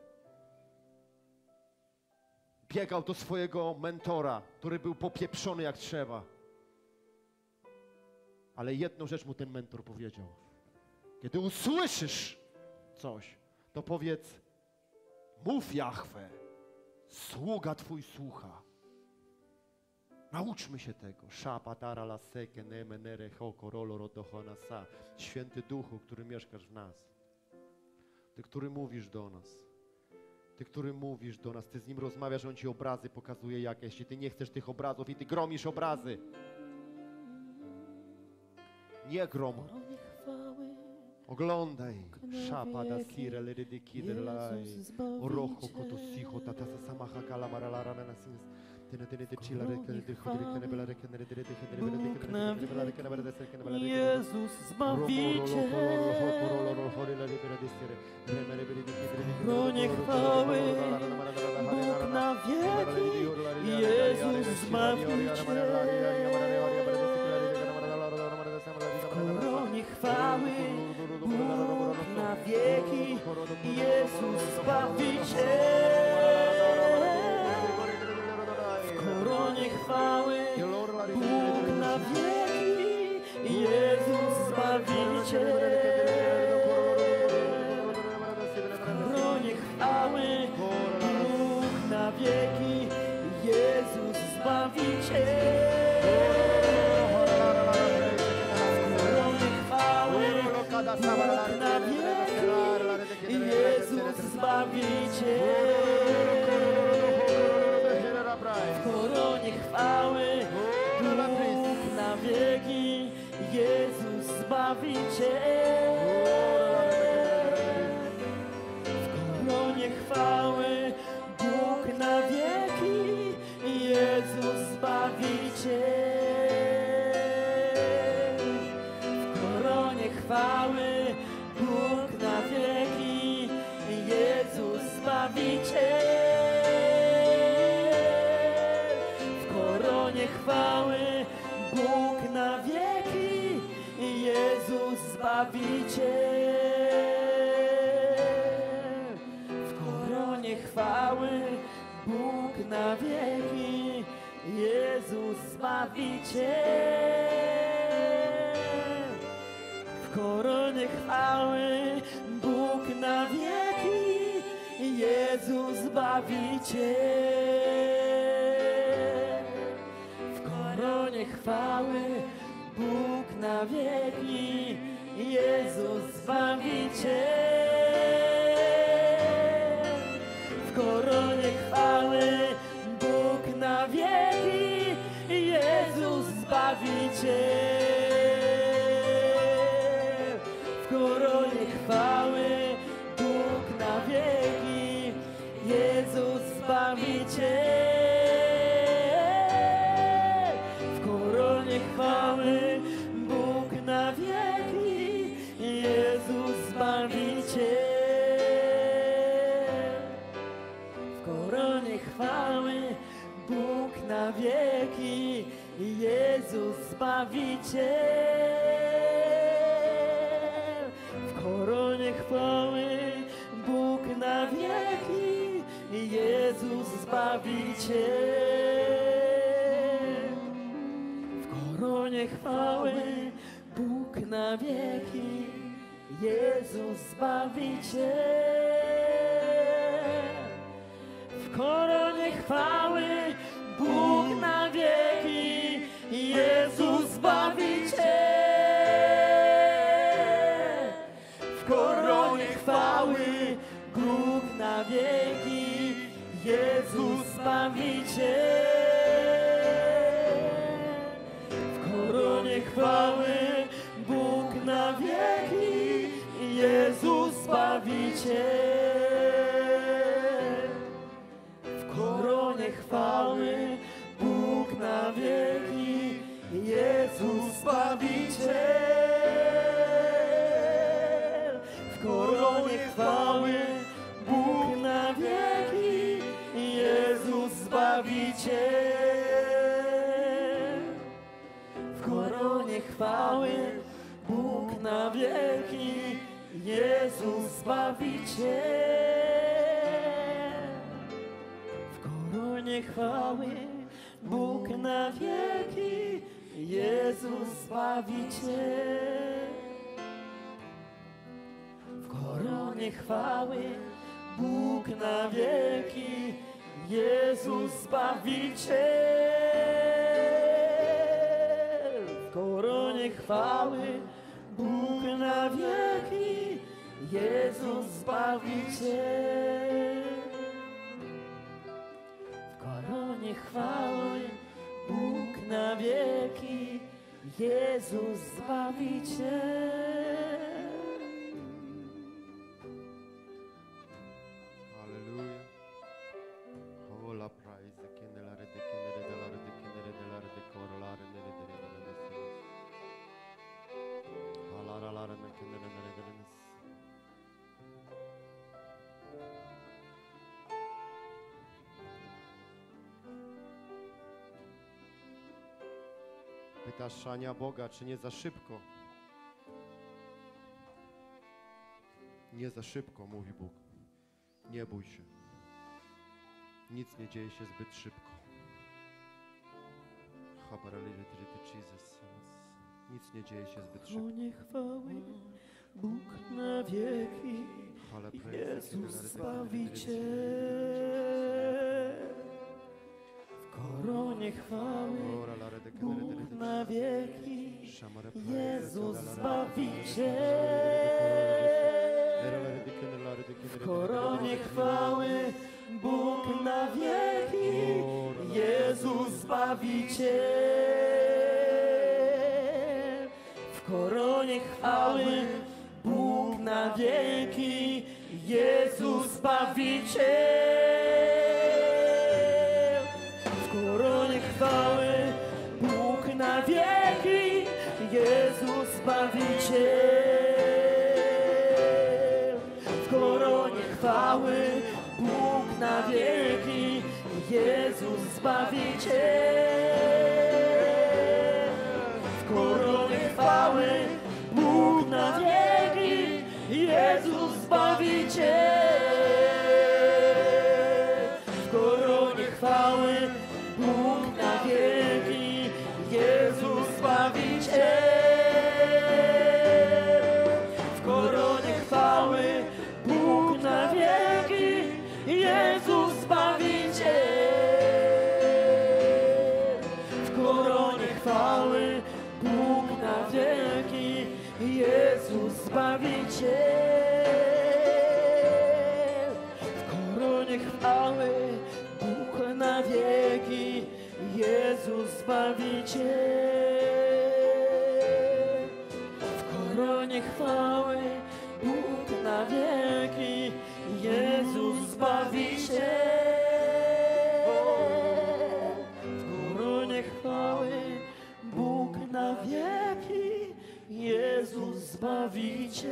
Biegał do swojego mentora, który był popieprzony jak trzeba. Ale jedną rzecz mu ten mentor powiedział. Kiedy usłyszysz coś, to powiedz, mów Jahwe, sługa Twój słucha. Nauczmy się tego. Święty Duchu, który mieszkasz w nas. Ty, który mówisz do nas. Ty, który mówisz do nas. Ty z Nim rozmawiasz, On Ci obrazy pokazuje jakieś. I Ty nie chcesz tych obrazów i Ty gromisz obrazy. Nie grom. Oglądaj. Szapada sire lerydy kidrlaj. Orocho kotosicho tatasa samaha kalamarala nasis. Bóg na wieki, Jezus Zbawiciel, Królowie chwały, Bóg na wieki, Jezus Zbawiciel, Królowie chwały, Bóg na wieki, Jezus Zbawiciel. Koronie chwały, Bóg na wieki, Jezus Zbawiciel. Koronie chwały, Bóg na wieki, Jezus Zbawiciel. Koronie chwały, Bóg na wieki, Jezus Zbawiciel. W koronie Zbawiciel. W koronie chwały Bóg na wieki, Jezus Zbawiciel. W koronie chwały Bóg na wieki, Jezus Zbawiciel. W koronie chwały Bóg na wieki, Jezus Zbawiciel. W koronie chwały Bóg na wieki, Jezus Zbawiciel. W koronie chwały Bóg na wieki, Jezus Zbawiciel. W koronie chwały Bóg na wieki, Jezus Zbawiciel. W koronie chwały Bóg na wieki, Jezus Zbawiciel. W koronie chwały Bóg na wieki, Jezus Zbawiciel. W koronie chwały Bóg na wieki, Jezus Zbawiciel. W koronie chwały Bóg na wieki, Jezus Zbawiciel. W koronie chwały Bóg na wieki, Jezus Zbawiciel. W koronie chwały Bóg na wieki, Jezus Zbawiciel. W koronie chwały Bóg na wieki, Jezus Zbawiciel. W koronie chwały Bóg na wieki, Jezus Zbawiciel. W koronie chwały Bóg na wieki, Jezus Zbawiciel. W koronie chwały Bóg na wieki, Jezus Zbawiciel. W koronie chwały Bóg na wieki, Jezus Zbawiciel. W koronie chwały Bóg na wieki, Jezus Zbawiciel. W koronie chwały Bóg na wieki, Jezus Zbawiciel. W koronie chwały Bóg na wieki, Jezus Zbawiciel. W koronie chwały Bóg na wieki, Jezus Zbawiciel. W koronie chwały Bóg na wieki, Jezus Zbawiciel. Halleluja. Hola praise the kenelare de kenere de lare de kenere de lare de korolare nere de nere de nere. Halara lare de kenere nere de nere. Pytasz Ania Boga, czy nie za szybko? Nie za szybko, mówi Bóg. Nie bój się. Nic nie dzieje się zbyt szybko. Jesus. Nic nie dzieje się zbyt szybko. Koronie chwały Bóg na wieki, Jezus Zbawiciel. W koronie chwały Bóg na wieki, Jezus Zbawiciel. W koronie chwały Bóg na wieki, Jezus Zbawiciel. W w koronie chwały, Bóg na wieki, Jezus Zbawiciel. W koronie chwały, Bóg na wieki, Jezus Zbawiciel. W koronie chwały, Bóg na wieki, Jezus Zbawiciel. W koronie chwały, Bóg na wieki, Jezus Zbawiciel. W koronie chwały, Bóg na wieki, Jezus Zbawiciel. W koronie chwały, Bóg na wieki, Jezus Zbawiciel. W koronie chwały, Bóg na wieki, Jezus Zbawiciel. W koronie chwały, Bóg na wieki, Jezus Zbawiciel. W koronie chwały, Bóg na wieki, Jezus Zbawiciel. W koronie chwały, Bóg na wieki, Jezus Zbawiciel.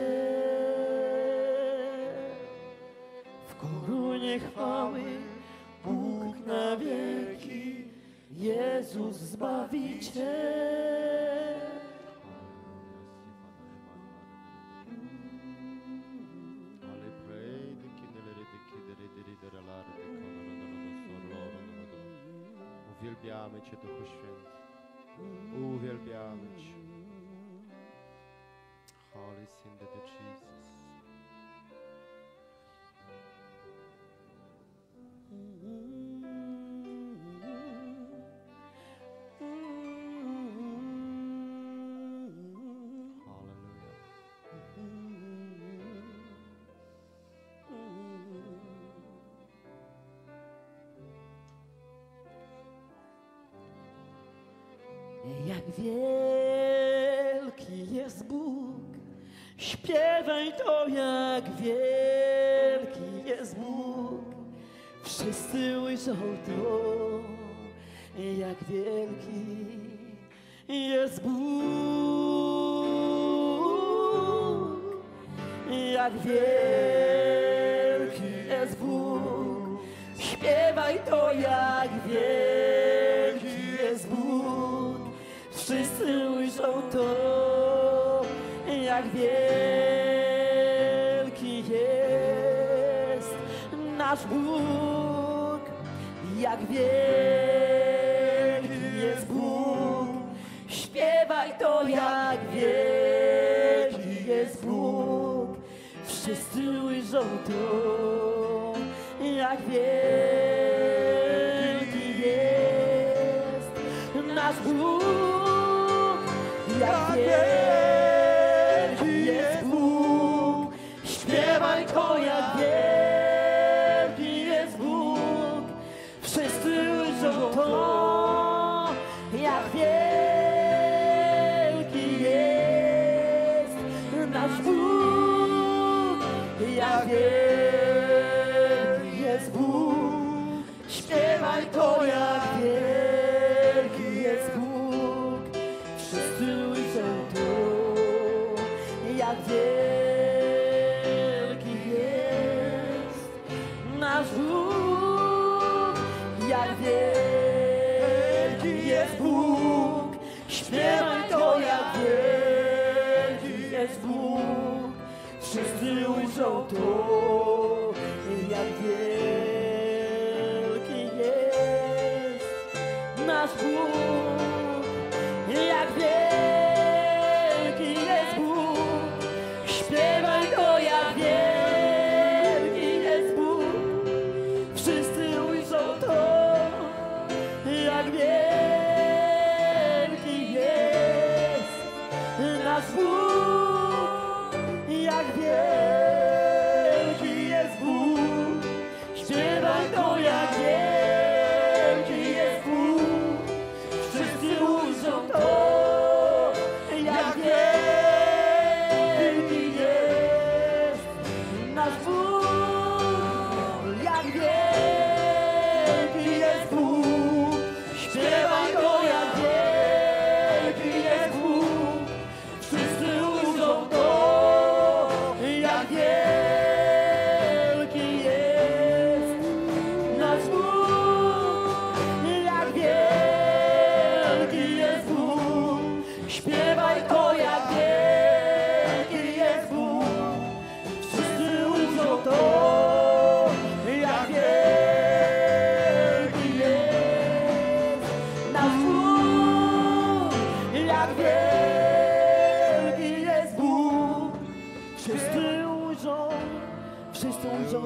W koronie chwały, Bóg na wieki, Jezus Zbawiciel. Uwielbiamy Cię, Duchu Święty. Uwielbiamy Cię. Holy Syndy to Jesus. Jak wielki jest Bóg, śpiewaj to, jak wielki jest Bóg. Wszyscy ujrzą to, jak wielki jest Bóg. Jak wielki jest Bóg, śpiewaj to, jak wielki jest Bóg. Wszyscy ujrzą to, jak wielki jest nasz Bóg. Jak wielki jest Bóg, śpiewaj to, jak wielki jest Bóg. Wszyscy ujrzą to, jak wielki jest nasz Bóg. Jak wielki jest Bóg, śpiewaj to, jak wielki jest Bóg. Wszyscy ujrzą to, jak wielki jest nasz Bóg. Jak wielki jest Bóg, śpiewaj to, jak wielki jest Bóg. Wszyscy ujrzą to, jak wielki jest nasz Bóg. Jak wielki jest Bóg, śpiewaj to, jak wielki jest Bóg. Wszyscy ujrzą to, jak wielki jest nasz Bóg. Jak wielki jest Bóg, śpiewaj to, jak wielki jest Bóg. Wszyscy ujrzą to, jak wielki jest nasz Bóg. Jak wielki jest Bóg, śpiewaj to, jak wielki jest Bóg. Wszyscy ujrzą to, jak wielki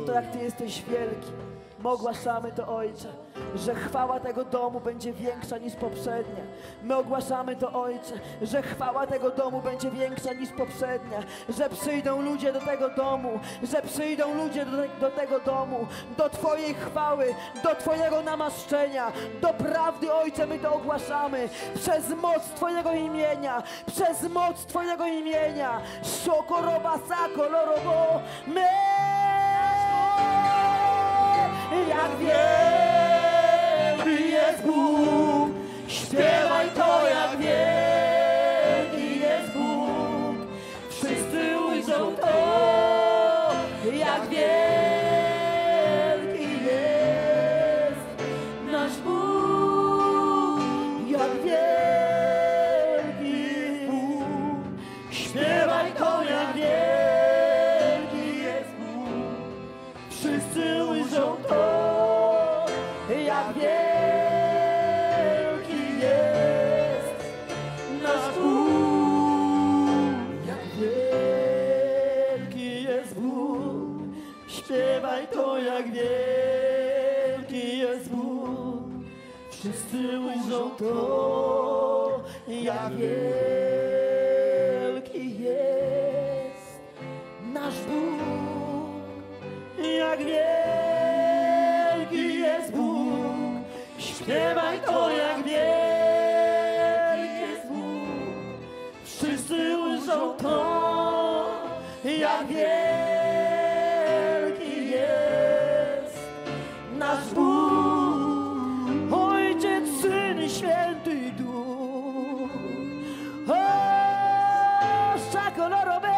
to, jak Ty jesteś wielki. My ogłaszamy to, Ojcze, że chwała tego domu będzie większa niż poprzednia. My ogłaszamy to, Ojcze, że chwała tego domu będzie większa niż poprzednia, że przyjdą ludzie do tego domu, że przyjdą ludzie do tego domu, do Twojej chwały, do Twojego namaszczenia, do prawdy, Ojcze, my to ogłaszamy przez moc Twojego imienia, przez moc Twojego imienia. Sokoroba lorobo, my jak wielki jest Bóg, śpiewaj to, jak wielki jest Bóg. Wszyscy ujrzą to, jak wielki jest nasz Bóg, jak wielki Bóg. Śpiewaj to, jak wielki jest Bóg. Wszyscy ujrzą to, jak wielki jest nasz Bóg, jak wielki jest Bóg. Śpiewaj to, jak wielki jest Bóg. Wszyscy ujrzą to, jak wielki jest nasz Bóg, jak wielki jest Bóg. Śpiewaj to, jak wielki jest Bóg. Wszyscy ujrzą to, jak wielki jest nasz Bóg. Ojciec, Syn i Święty Duch. O, szakolorowe.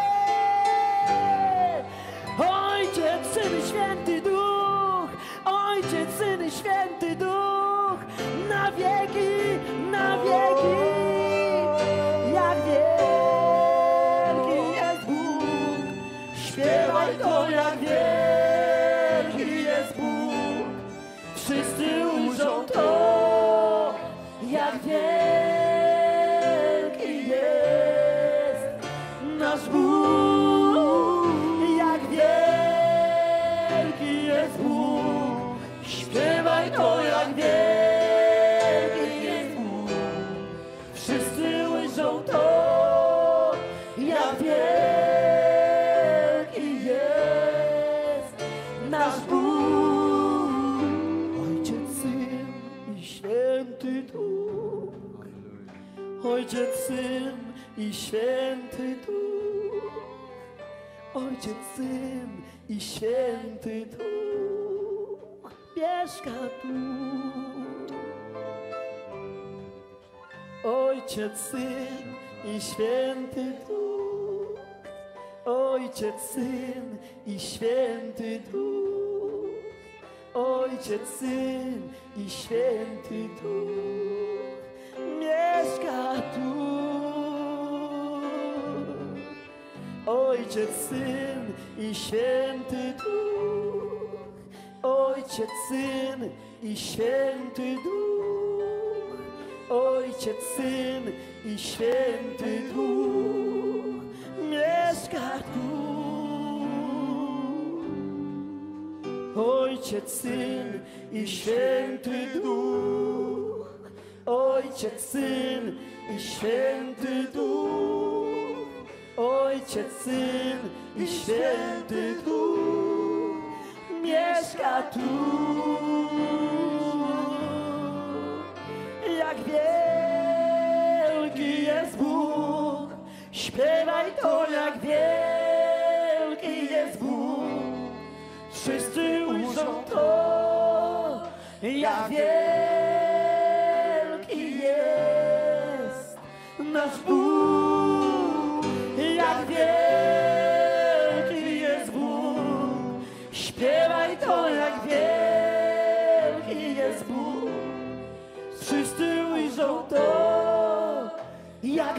Ojciec, Syn i Święty Duch. Ojciec, Syn i Święty Duch. Na wieki, na wieki. Jak wielki jest Bóg. Śpiewaj to, jak wielki jest Bóg. Wszyscy ujrzą to, jak wielki jest nasz Bóg, jak wielki jest Bóg. Śpiewaj to, jak wielki jest Bóg. Wszyscy ujrzą to, jak wielki jest nasz Bóg. Ojciec, Syn i Święty Duch. Ojciec, Syn i Święty Duch. Ojciec, Syn i Święty Duch. Mieszka tu. Ojciec, Syn i Święty Duch. Ojciec, Syn i Święty Duch. Ojciec, Syn i Święty Duch. Mieszka tu. Ojciec, Syn i Święty Duch. Ojciec, Syn i Święty Duch. Ojciec, Syn i Święty Duch. Mieszka tu. Ojciec, Syn i Święty Duch. Ojciec, Syn i Święty Duch. Ojciec, Syn i Święty Duch. Mieszka tu. Jak wielki jest Bóg. Śpiewaj to, jak wielki jest Bóg. Wszyscy ujrzą to, jak wielki jest nasz Bóg, jak wielki jest Bóg. Śpiewaj to, jak wielki jest Bóg. Wszyscy ujrzą to, jak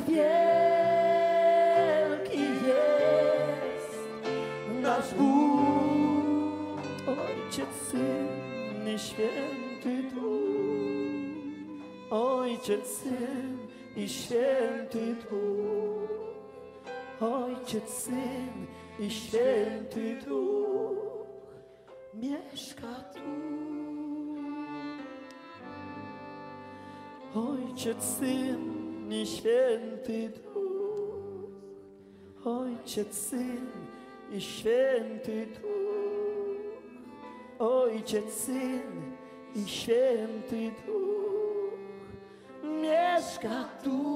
wielki jest nasz Bóg. Ojciec, Syn i Święty Duch. Ojciec, Syn i Święty Duch. Ojciec, Syn i Święty Duch. mieszka tu. Ojciec, Syn i Święty Duch. Ojciec, Syn i Święty Duch. Ojciec, Syn i Święty Duch. Mieszka tu.